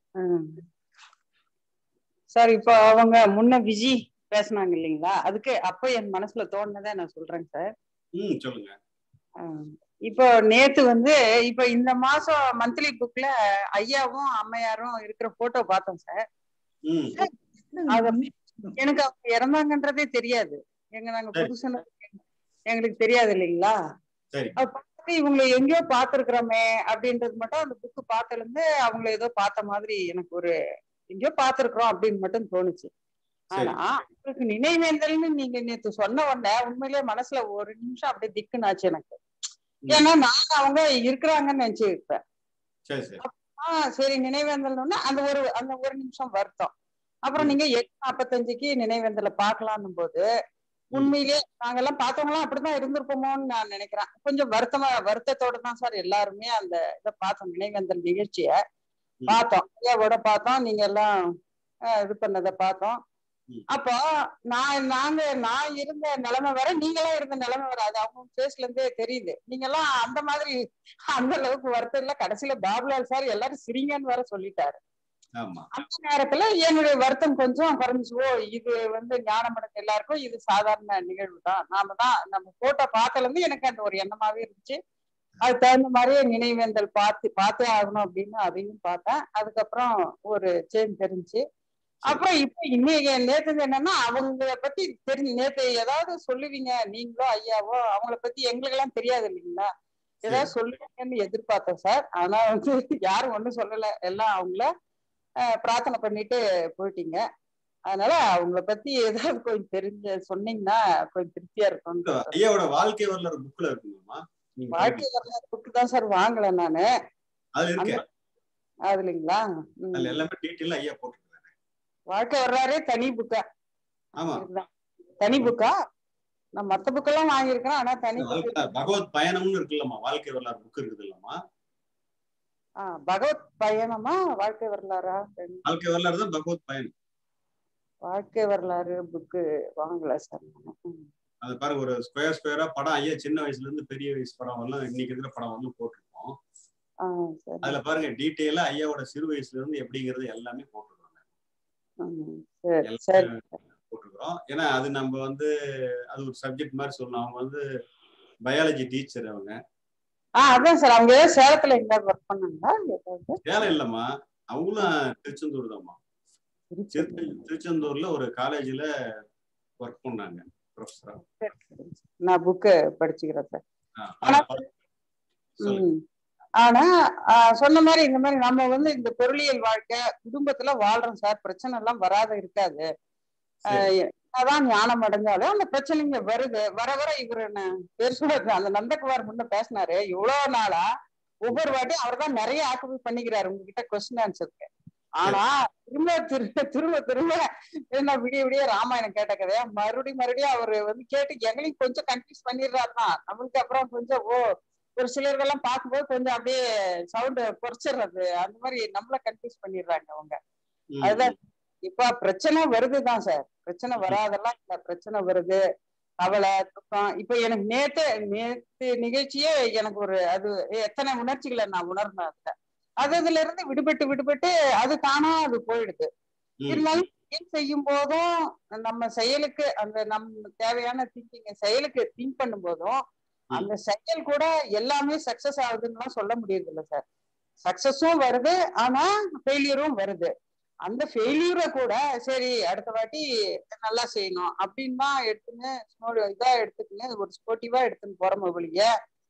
சார், இப்போ அவங்க முன்ன விஜி பேசினாங்க இல்லைங்களா, அதுக்கு அப்ப என் மனசுல தோணுனதை நான் சொல்றேங்க சார். ம், சொல்லுங்க. இப்போ நேத்து வந்து இப்ப இந்த மாசம் மந்த்லி புக்ல ஐயாவும் அம்மையாரும் இருக்கிற போட்டோ பார்த்தோம் சார். எனக்கு அவங்க இறந்தாங்கன்றதே தெரியாது. எங்க நாங்க புதுசுன்னு எங்களுக்கு தெரியாது இல்லைங்களா. இவங்களை எங்கேயோ பாத்துருக்கிறோமே அப்படின்றது மட்டும் அந்த புக்கு பார்த்ததுல இருந்து அவங்களை ஏதோ பார்த்த மாதிரி எனக்கு ஒரு எங்கேயோ பாத்துருக்கிறோம் அப்படின்னு மட்டும் தோணுச்சு. ஆனா அவங்களுக்கு நினைவேந்தல்னு நீங்க நேத்து சொன்ன உடனே உண்மையிலேயே மனசுல ஒரு நிமிஷம் அப்படியே திக்குனாச்சு எனக்கு. ஏன்னா நான் அவங்க இருக்கிறாங்கன்னு நினைச்சுருப்பேன். ஆஹ் சரி நினைவேந்தல்னு அந்த ஒரு அந்த ஒரு நிமிஷம் வருத்தம். அப்புறம் நீங்க எட்டு நாற்பத்தஞ்சுக்கு நினைவேந்தலை பார்க்கலான்னும் போது உண்மையிலேயே நாங்கெல்லாம் பார்த்தவங்க எல்லாம் அப்படிதான் இருந்திருப்போமோன்னு நான் நினைக்கிறேன். கொஞ்சம் வருத்தமா வருத்தத்தோட தான் சார் எல்லாருமே அந்த இதை பார்த்தோம், நினைவேந்தல் நிகழ்ச்சிய பார்த்தோம், ஐயாவோட பார்த்தோம், நீங்க எல்லாம் இது பண்ணதை பார்த்தோம். அப்போ நான் நாங்க நான் இருந்த நிலைமை வேற, நீங்களாம் இருந்த நிலைமை வேற. அது அவங்க ஃபேஸ்ல இருந்தே தெரியுது. நீங்க எல்லாம் அந்த மாதிரி அந்த அளவுக்கு வருத்தம் இல்ல. கடைசியில பாபுலால் சார் எல்லாரும் சிரிங்கன்னு வேற சொல்லிட்டாரு. அந்த நேரத்துல என்னுடைய வருத்தம் கொஞ்சம் குறைஞ்சிச்சு. ஓ இது வந்து ஞானமடைந்த எல்லாருக்கும் இது சாதாரண நிகழ்வு தான், நாம தான் நம்ம போட்டோ பார்த்ததுல இருந்து எனக்கு அந்த ஒரு எண்ணமாவே இருந்துச்சு. அதுக்கு தகுந்த மாதிரியே நினைவேந்தல் பார்த்து பார்த்தே ஆகணும் அப்படின்னு அதையும் பார்த்தேன். அதுக்கப்புறம் ஒரு சேஞ்ச் தெரிஞ்சு அப்புறம் இப்ப இன்னைக்கு நேத்து என்னன்னா அவங்கள பத்தி தெரிஞ்சு நேத்து ஏதாவது சொல்லுவீங்க நீங்களோ ஐயாவோ, அவங்கள பத்தி எங்களுக்கு எல்லாம் தெரியாது இல்லைங்களா, ஏதாவது சொல்லுவீங்கன்னு எதிர்பார்த்தேன் சார். ஆனா வந்து யாரும் ஒண்ணும் சொல்லல, எல்லாம் அவங்கள பிரார்த்தனை பண்ணிட்டு போயிட்டீங்க. அதனால அவங்கள பத்தி ஏதாவது கொஞ்சம் தெரிஞ்ச சொன்னீங்கன்னா கொஞ்சம் திருப்தியா இருக்கும். ஐயாவோட வாழ்க்கை வரலாறு புக்ல இருக்குமா? வாழ்க்கை வரலாறு புக்கு தான் சார் வாங்கல நானு. அதுலங்களா எல்லாமே டீட்டெயிலா ஐயா போட்டு வாழ்க்கை வரலாறே தனி புக்கா? ஆமா தனி புக்கா? நான் மத்த புக்கெல்லாம் வாங்கியிருக்கேன், ஆனா தனி பகவத் பயணம்னு இருக்குல்லம்மா, வாழ்க்கை வரலாறு புக் இருக்குது இல்லம்மா. ஆஹ் பகவத் பயணமா வாழ்க்கை வரலாறா? வாழ்க்கை வரலாறு தான் பகவத் பயணம். வாழ்க்கை வரலாறு புக்கு வாங்கல சார். அது பாருங்க, ஒரு ஸ்கொயர் ஸ்கொயரா படம் ஐயா சின்ன வயசுல இருந்து பெரிய வயசு படம் எல்லாம் இன்னைக்கு இருக்கிற படம் வந்து போட்டிருக்கோம். அதுல பாருங்க டீட்டெயிலா ஐயாவோட சிறு வயசுல இருந்து எப்படிங்கிறது எல்லாமே போட்டிருக்கோம் போட்டிருக்கிறோம். ஏன்னா அது நம்ம வந்து அது ஒரு சப்ஜெக்ட் மாதிரி சொல்லணும். அவங்க வந்து பயாலஜி டீச்சர் அவங்க. ஆஹ் அதான் சார். அவங்க சேலத்துல எங்கேயாவது ஒர்க் பண்ணாங்களா? சேலம் இல்லம்மா, அவங்களும் திருச்செந்தூர் தான்மா. திருச்செந்தூர்ல ஒரு காலேஜ்ல ஒர்க் பண்ணாங்க ப்ரொஃபஸரா. நான் புக்கு படிச்சுக்கிறேன் சார். ஆனா சொன்ன மாதிரி இந்த மாதிரி நம்ம வந்து இந்த பொருளியல் வாழ்க்கை குடும்பத்துல வாழ்றோம் சார், பிரச்சனை எல்லாம் வராத இருக்காது. அதான் ஞானம் அடைஞ்சாலும் அந்த பிரச்சனைங்க வருது. வர வர இவரு என்ன பேர் சொல்றது, அந்த நந்தகுமார் முன்ன பேசினாரு, இவ்வளவு நாளா ஒவ்வொரு வாட்டியும் அவர் தான் நிறைய ஆக்குபை பண்ணிக்கிறாரு உங்ககிட்ட கொஸ்டின் ஆன்சருக்கு. ஆனா திரும்ப திரும்ப திரும்ப திரும்ப என்ன விடிய விடிய ராமாயணம் கேட்ட கதையா மறுபடியும் மறுபடியும் அவரு வந்து கேட்டு எங்களையும் கொஞ்சம் கன்ஃபியூஸ் பண்ணிடுறாருதான். நம்மளுக்கு அப்புறம் கொஞ்சம் ஓ ஒரு சிலர்கள்லாம் பார்க்கும்போது கொஞ்சம் அப்படியே சவுண்ட் குறைச்சிடுறது, அந்த மாதிரி நம்மள கன்ஃபியூஸ் பண்ணிடுறாங்க அவங்க. அதுதான் இப்ப பிரச்சனை வருதுதான் சார், பிரச்சனை வராதெல்லாம் இல்ல, பிரச்சனை வருது, கவலை துக்கம். இப்ப எனக்கு நேத்து நேத்து நிகழ்ச்சியே எனக்கு ஒரு அது எத்தனை உணர்ச்சிகளை நான் உணர்ந்தேன். அதுல அது அதுல இருந்து விடுபட்டு விடுபட்டு அது தானா அது போயிடுது. இருந்தாலும் செய்யும் போதும் நம்ம செயலுக்கு அந்த நம்ம தேவையான திங்கிங்க செயலுக்கு திங்க் பண்ணும் போதும் அந்த செயல் கூட எல்லாமே சக்சஸ் ஆகுதுன்னு சொல்ல முடியுது இல்ல சார். சக்சஸும் வருது, ஆனா ஃபெயிலியரும் வருது. அந்த ஃபெயிலியரை கூட சரி அடுத்த வாட்டி நல்லா செய்யணும் அப்படின்னு தான் எடுத்துன்னு இதா எடுத்துக்குன்னு ஒரு ஸ்போர்ட்டிவா எடுத்துன்னு போறோம் ஒழிய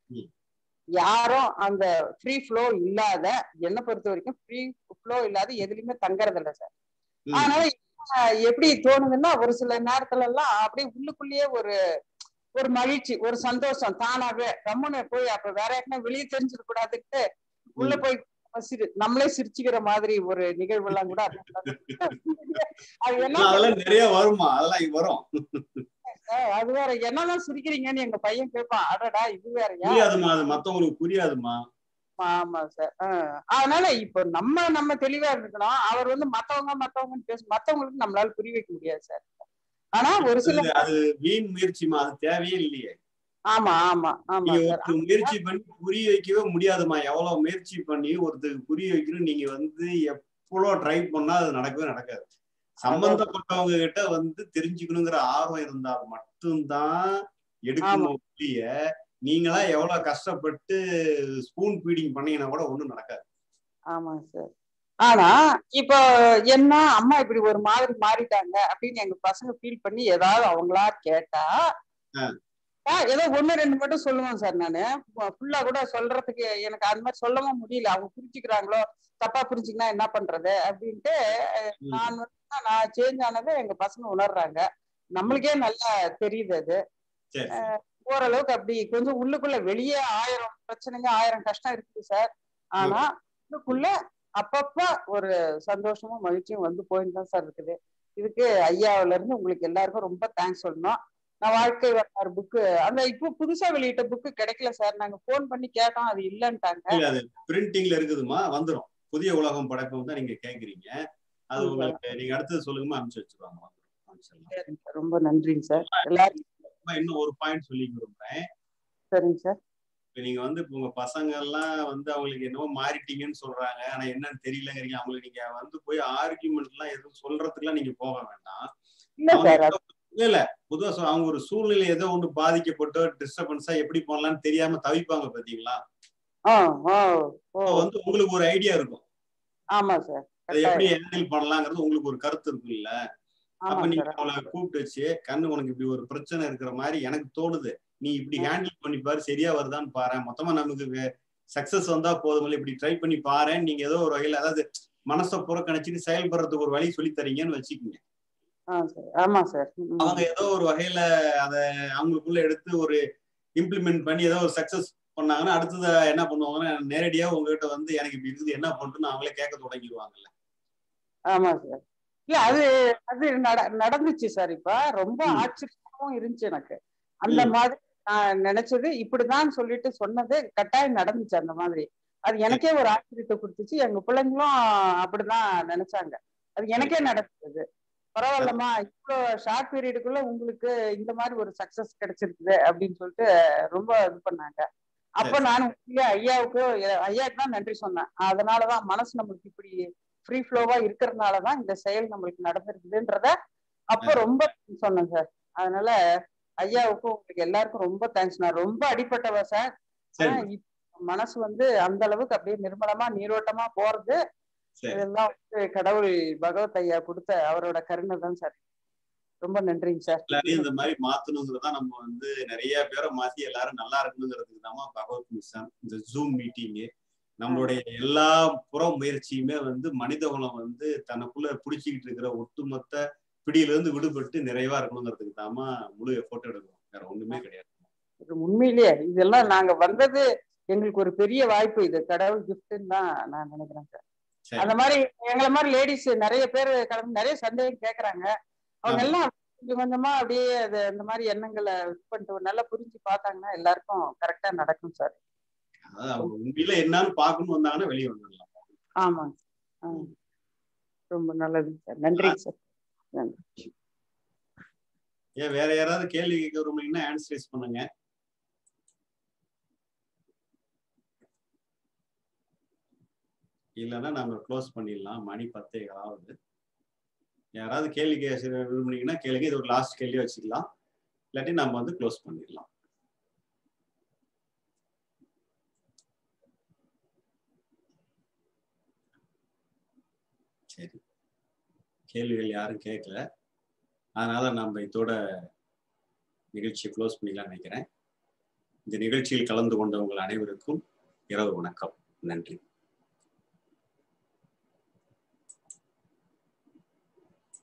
யாரும் அந்த ஃப்ரீ ஃப்ளோ இல்லாத, என்னை பொறுத்த வரைக்கும் ஃப்ரீ ஃப்ளோ இல்லாத எதுலையுமே தங்கறது இல்லை சார். அதனால எப்படி தோணுதுன்னா ஒரு சில நேரத்துல எல்லாம் அப்படியே உள்ளுக்குள்ளேயே ஒரு ஒரு மகிழ்ச்சி ஒரு சந்தோஷம் தானாவே கம்முன்னு போய் அப்ப வேற யாருன்னா வெளியே தெரிஞ்சிட கூடாதுன்ட்டு உள்ள போய் சிரி நம்மளே சிரிச்சுக்கிற மாதிரி ஒரு நிகழ்வு எல்லாம் கூட அது என்ன நிறைய வருமா அதெல்லாம் வரும். அது வேற என்னதான் சிரிக்கிறீங்கன்னு எங்க பையன் கேட்பான். அடடா இது வேறயா, மத்தவங்களுக்கு புரியாதுமா. ஆமா சார். ஆஹ் அதனால இப்போ நம்ம நம்ம தெளிவா இருக்கணும். அவர் வந்து மத்தவங்க மத்தவங்கன்னு பேச மத்தவங்களுக்கு நம்மளால புரிய வைக்க முடியாது சார். ஆனா ஒரு சில அது வீண் முயற்சிமா, அது தேவையே இல்லையே. ஆமா ஆமா ஆமா முயற்சி பண்ணி புரிய வைக்கவே முடியாதுமா. எவ்வளவு முயற்சி பண்ணி ஒருத்தருக்கு புரிய வைக்கணும் நீங்க வந்து எவ்வளவு ட்ரை பண்ணா அது நடக்கவே நடக்காது. சம்பந்தப்பட்டவங்க கிட்ட வந்து தெரிஞ்சுக்கணுங்கிற ஆர்வம் இருந்தால் மட்டும்தான் எடுக்கணும். நீங்களா எவ்வளவு கஷ்டப்பட்டு ஸ்பூன் ஃபீடிங் பண்ணீங்கன்னா கூட ஒண்ணும் நடக்காது. ஆமாங்க சார். ஆனா இப்போ என்ன அம்மா இப்படி ஒரு மாதிரி மாறிட்டாங்க அப்படின்னு எங்க பசங்க ஃபீல் பண்ணி ஏதாவது அவங்களா கேட்டா ஏதோ ஒண்ணு ரெண்டு மட்டும் சொல்லுவேன் சார். நானு ஃபுல்லா கூட சொல்றதுக்கு எனக்கு அந்த மாதிரி சொல்லவும் முடியல. அவங்க புரிஞ்சுக்கிறாங்களோ தப்பா புரிஞ்சுக்கினா என்ன பண்றது அப்படின்ட்டு நான் வந்து நான் சேஞ்ச் ஆனதை எங்க பசங்க உணர்றாங்க. நம்மளுக்கே நல்லா தெரியுது. அது ஓரளவுக்கு அப்படி கொஞ்சம் உள்ளுக்குள்ள வெளியே ஆயிரம் பிரச்சனைங்க ஆயிரம் கஷ்டம் இருக்குது சார். ஆனா உள்ளுக்குள்ள அப்பப்ப ஒரு சந்தோஷமும் மகிழ்ச்சியும் வந்து போயின்னு தான் சார் இருக்குது. இதுக்கு ஐயாவில இருந்து உங்களுக்கு எல்லாருக்கும் ரொம்ப தேங்க்ஸ் சொல்லணும். நான் வாழ்க்கை வரலாறு புக்கு அந்த இப்போ புதுசா வெளியிட்ட புக்கு கிடைக்கல சார். நாங்க போன் பண்ணி கேட்டோம், அது இல்லன்ட்டாங்க. அது பிரிண்டிங்ல இருக்குதுமா, வந்துடும். புதிய உலகம் படைப்பம் தான் நீங்க கேக்குறீங்க. அது உங்களுக்கு நீங்க அடுத்தது சொல்லுங்கமா, அனுப்பிச்சு வச்சிருவாங்க. ரொம்ப நன்றிங்க சார். எல்லாரும் இன்னும் ஒரு பாயிண்ட் சொல்லி விரும்புறேன். சரிங்க சார். இப்ப நீங்க வந்து உங்க பசங்க எல்லாம் வந்து அவங்களுக்கு என்னவோ மாறிட்டீங்கன்னு சொல்றாங்க, ஆனா என்னன்னு தெரியலங்கிறீங்க. அவங்களுக்கு நீங்க வந்து போய் ஆர்கியூமெண்ட் எல்லாம் எதுவும் சொல்றதுக்குலாம் நீங்க போக வேண்டாம். இல்ல இல்ல பொதுவா அவங்க ஒரு சூழ்நிலை ஏதோ ஒண்ணு பாதிக்கப்பட்டோ டிஸ்டர்பன்ஸா எப்படி போடலாம்னு தெரியாம தவிப்பாங்க பாத்தீங்களா? வந்து உங்களுக்கு ஒரு ஐடியா இருக்கும். ஆமா சார். அதை எப்படி ஹேண்டில் பண்ணலாங்கிறது உங்களுக்கு ஒரு கருத்து இருக்கும் இல்ல? அப்ப நீங்க அவளை கூப்பிட்டு வச்சு, கண்ணு உனக்கு இப்படி ஒரு பிரச்சனை இருக்கிற மாதிரி எனக்கு தோணுது, நீ இப்படி ஹேண்டில் பண்ணி பாரு, சரியா வருதான்னு பாரு, மொத்தமா நமக்கு சக்சஸ் வந்தா போதும், இப்படி ட்ரை பண்ணி பாரு, நீங்க ஏதோ ஒரு வகையில அதாவது மனசை புறக்கணிச்சுட்டு செயல்படுறதுக்கு ஒரு வழி சொல்லி தரீங்கன்னு வச்சுக்கோங்க. ஆமா சார். அவங்க ஏதோ ஒரு வகையில அத அவங்களுக்குள்ள எடுத்து ஒரு இம்ப்ளிமெண்ட் பண்ணி ஏதோ ஒரு சக்சஸ் பண்ணாங்கன்னா அடுத்தது என்ன பண்ணுவாங்கன்னா நேரடியா உங்ககிட்ட வந்து எனக்கு இப்படி இருக்குது என்ன பண்றதுன்னு அவங்களே கேட்க தொடங்கிடுவாங்கல்ல. ஆமா சார். இல்ல அது அது நடந்துச்சு சார். இப்ப ரொம்ப ஆச்சரியமாவும் இருந்துச்சு எனக்கு. அந்த மாதிரி நான் நினைச்சது இப்படிதான் சொல்லிட்டு சொன்னது கட்டாயம் நடந்துச்சு. அந்த மாதிரி அது எனக்கே ஒரு ஆச்சரியத்தை கொடுத்துச்சு. எங்க பிள்ளைங்களும் அப்படிதான் நினைச்சாங்க. அது எனக்கே நடந்தது. பரவாயில்லம்மா, இவ்வளவு ஷார்ட் பீரியடுக்குள்ள உங்களுக்கு இந்த மாதிரி ஒரு சக்சஸ் கிடைச்சிருக்குது அப்படின்னு சொல்லிட்டு ரொம்ப இது பண்ணாங்க. அப்ப நான் ஐயாவுக்கு ஐயாவுக்கு தான் நன்றி சொன்னேன். அதனாலதான் மனசு நம்மளுக்கு இப்படி ஃப்ரீ ஃப்ளோவா இருக்கிறதுனாலதான் இந்த செயல் நம்மளுக்கு நடந்திருக்குதுன்றத அப்ப ரொம்ப சொன்னேன் சார். அதனால ஐயாவுக்கும் உங்களுக்கு எல்லாருக்கும் ரொம்ப தேங்க்ஸ். நான் ரொம்ப அடிப்பட்டவ சார். மனசு வந்து அந்த அளவுக்கு அப்படியே நிர்மலமா நீரோட்டமா போறது இதெல்லாம் வந்து கடவுள் பகவத் ஐயா கொடுத்த அவரோட கருணை தான் சார். ரொம்ப நன்றிங்க சார். எல்லாரையும் இந்த மாதிரி மாத்தணுங்கிறதா நம்ம வந்து நிறைய பேரை மாத்தி எல்லாரும் நல்லா இருக்கணுங்கிறதுக்கு தான் பகவத் மிஷன், இந்த ஜூம் மீட்டிங்கு, நம்மளுடைய எல்லா புற முயற்சியுமே வந்து மனித குலம் வந்து தனக்குள்ள பிடிச்சிக்கிட்டு இருக்கிற ஒட்டுமொத்த பிடியில இருந்து விடுபட்டு நிறைவா இருக்கணுங்கிறதுக்கு தாமா முழு எஃபோர்ட் எடுக்கணும். வேற ஒண்ணுமே கிடையாது. உண்மையிலேயே இதெல்லாம் நாங்க வந்தது எங்களுக்கு ஒரு பெரிய வாய்ப்பு. இது கடவுள் கிஃப்ட்ன்னு தான் நான் நினைக்கிறேன் சார். அந்த மாதிரி எங்களை மாதிரி லேடிஸ் நிறைய பேர் கலந்து நிறைய சந்தேகம் கேட்கறாங்க. அவங்க எல்லாம் கொஞ்சம் கொஞ்சமா அப்படியே அது அந்த மாதிரி எண்ணங்களை இது பண்ணிட்டு நல்லா புரிஞ்சு பார்த்தாங்கன்னா எல்லாருக்கும் கரெக்டா நடக்கும் சார். உண்மையில என்னன்னு பாக்கணும் வந்தாங்கன்னா வெளியே வந்துடலாம். ஆமாங்க. ரொம்ப நல்லது சார். நன்றி சார். நன்றி. ஏன் வேற யாராவது கேள்வி கேட்க விரும்புறீங்கன்னா ஆன்சரைஸ் பண்ணுங்க. இல்லைன்னா நம்ம க்ளோஸ் பண்ணிடலாம். மணி பத்தே ஆகுது. யாராவது கேள்வி கேட்க விரும்புனீங்கன்னா கேளுங்க. இது ஒரு லாஸ்ட் கேள்வியா வச்சுக்கலாம். இல்லாட்டி நம்ம வந்து க்ளோஸ் பண்ணிடலாம். சரி, கேள்விகள் யாரும் கேட்கல. அதனால நம்ம இதோட நிகழ்ச்சியை க்ளோஸ் பண்ணிடலாம்னு நினைக்கிறேன். இந்த நிகழ்ச்சியில் கலந்து கொண்ட உங்கள் அனைவருக்கும் இரவு வணக்கம். நன்றி.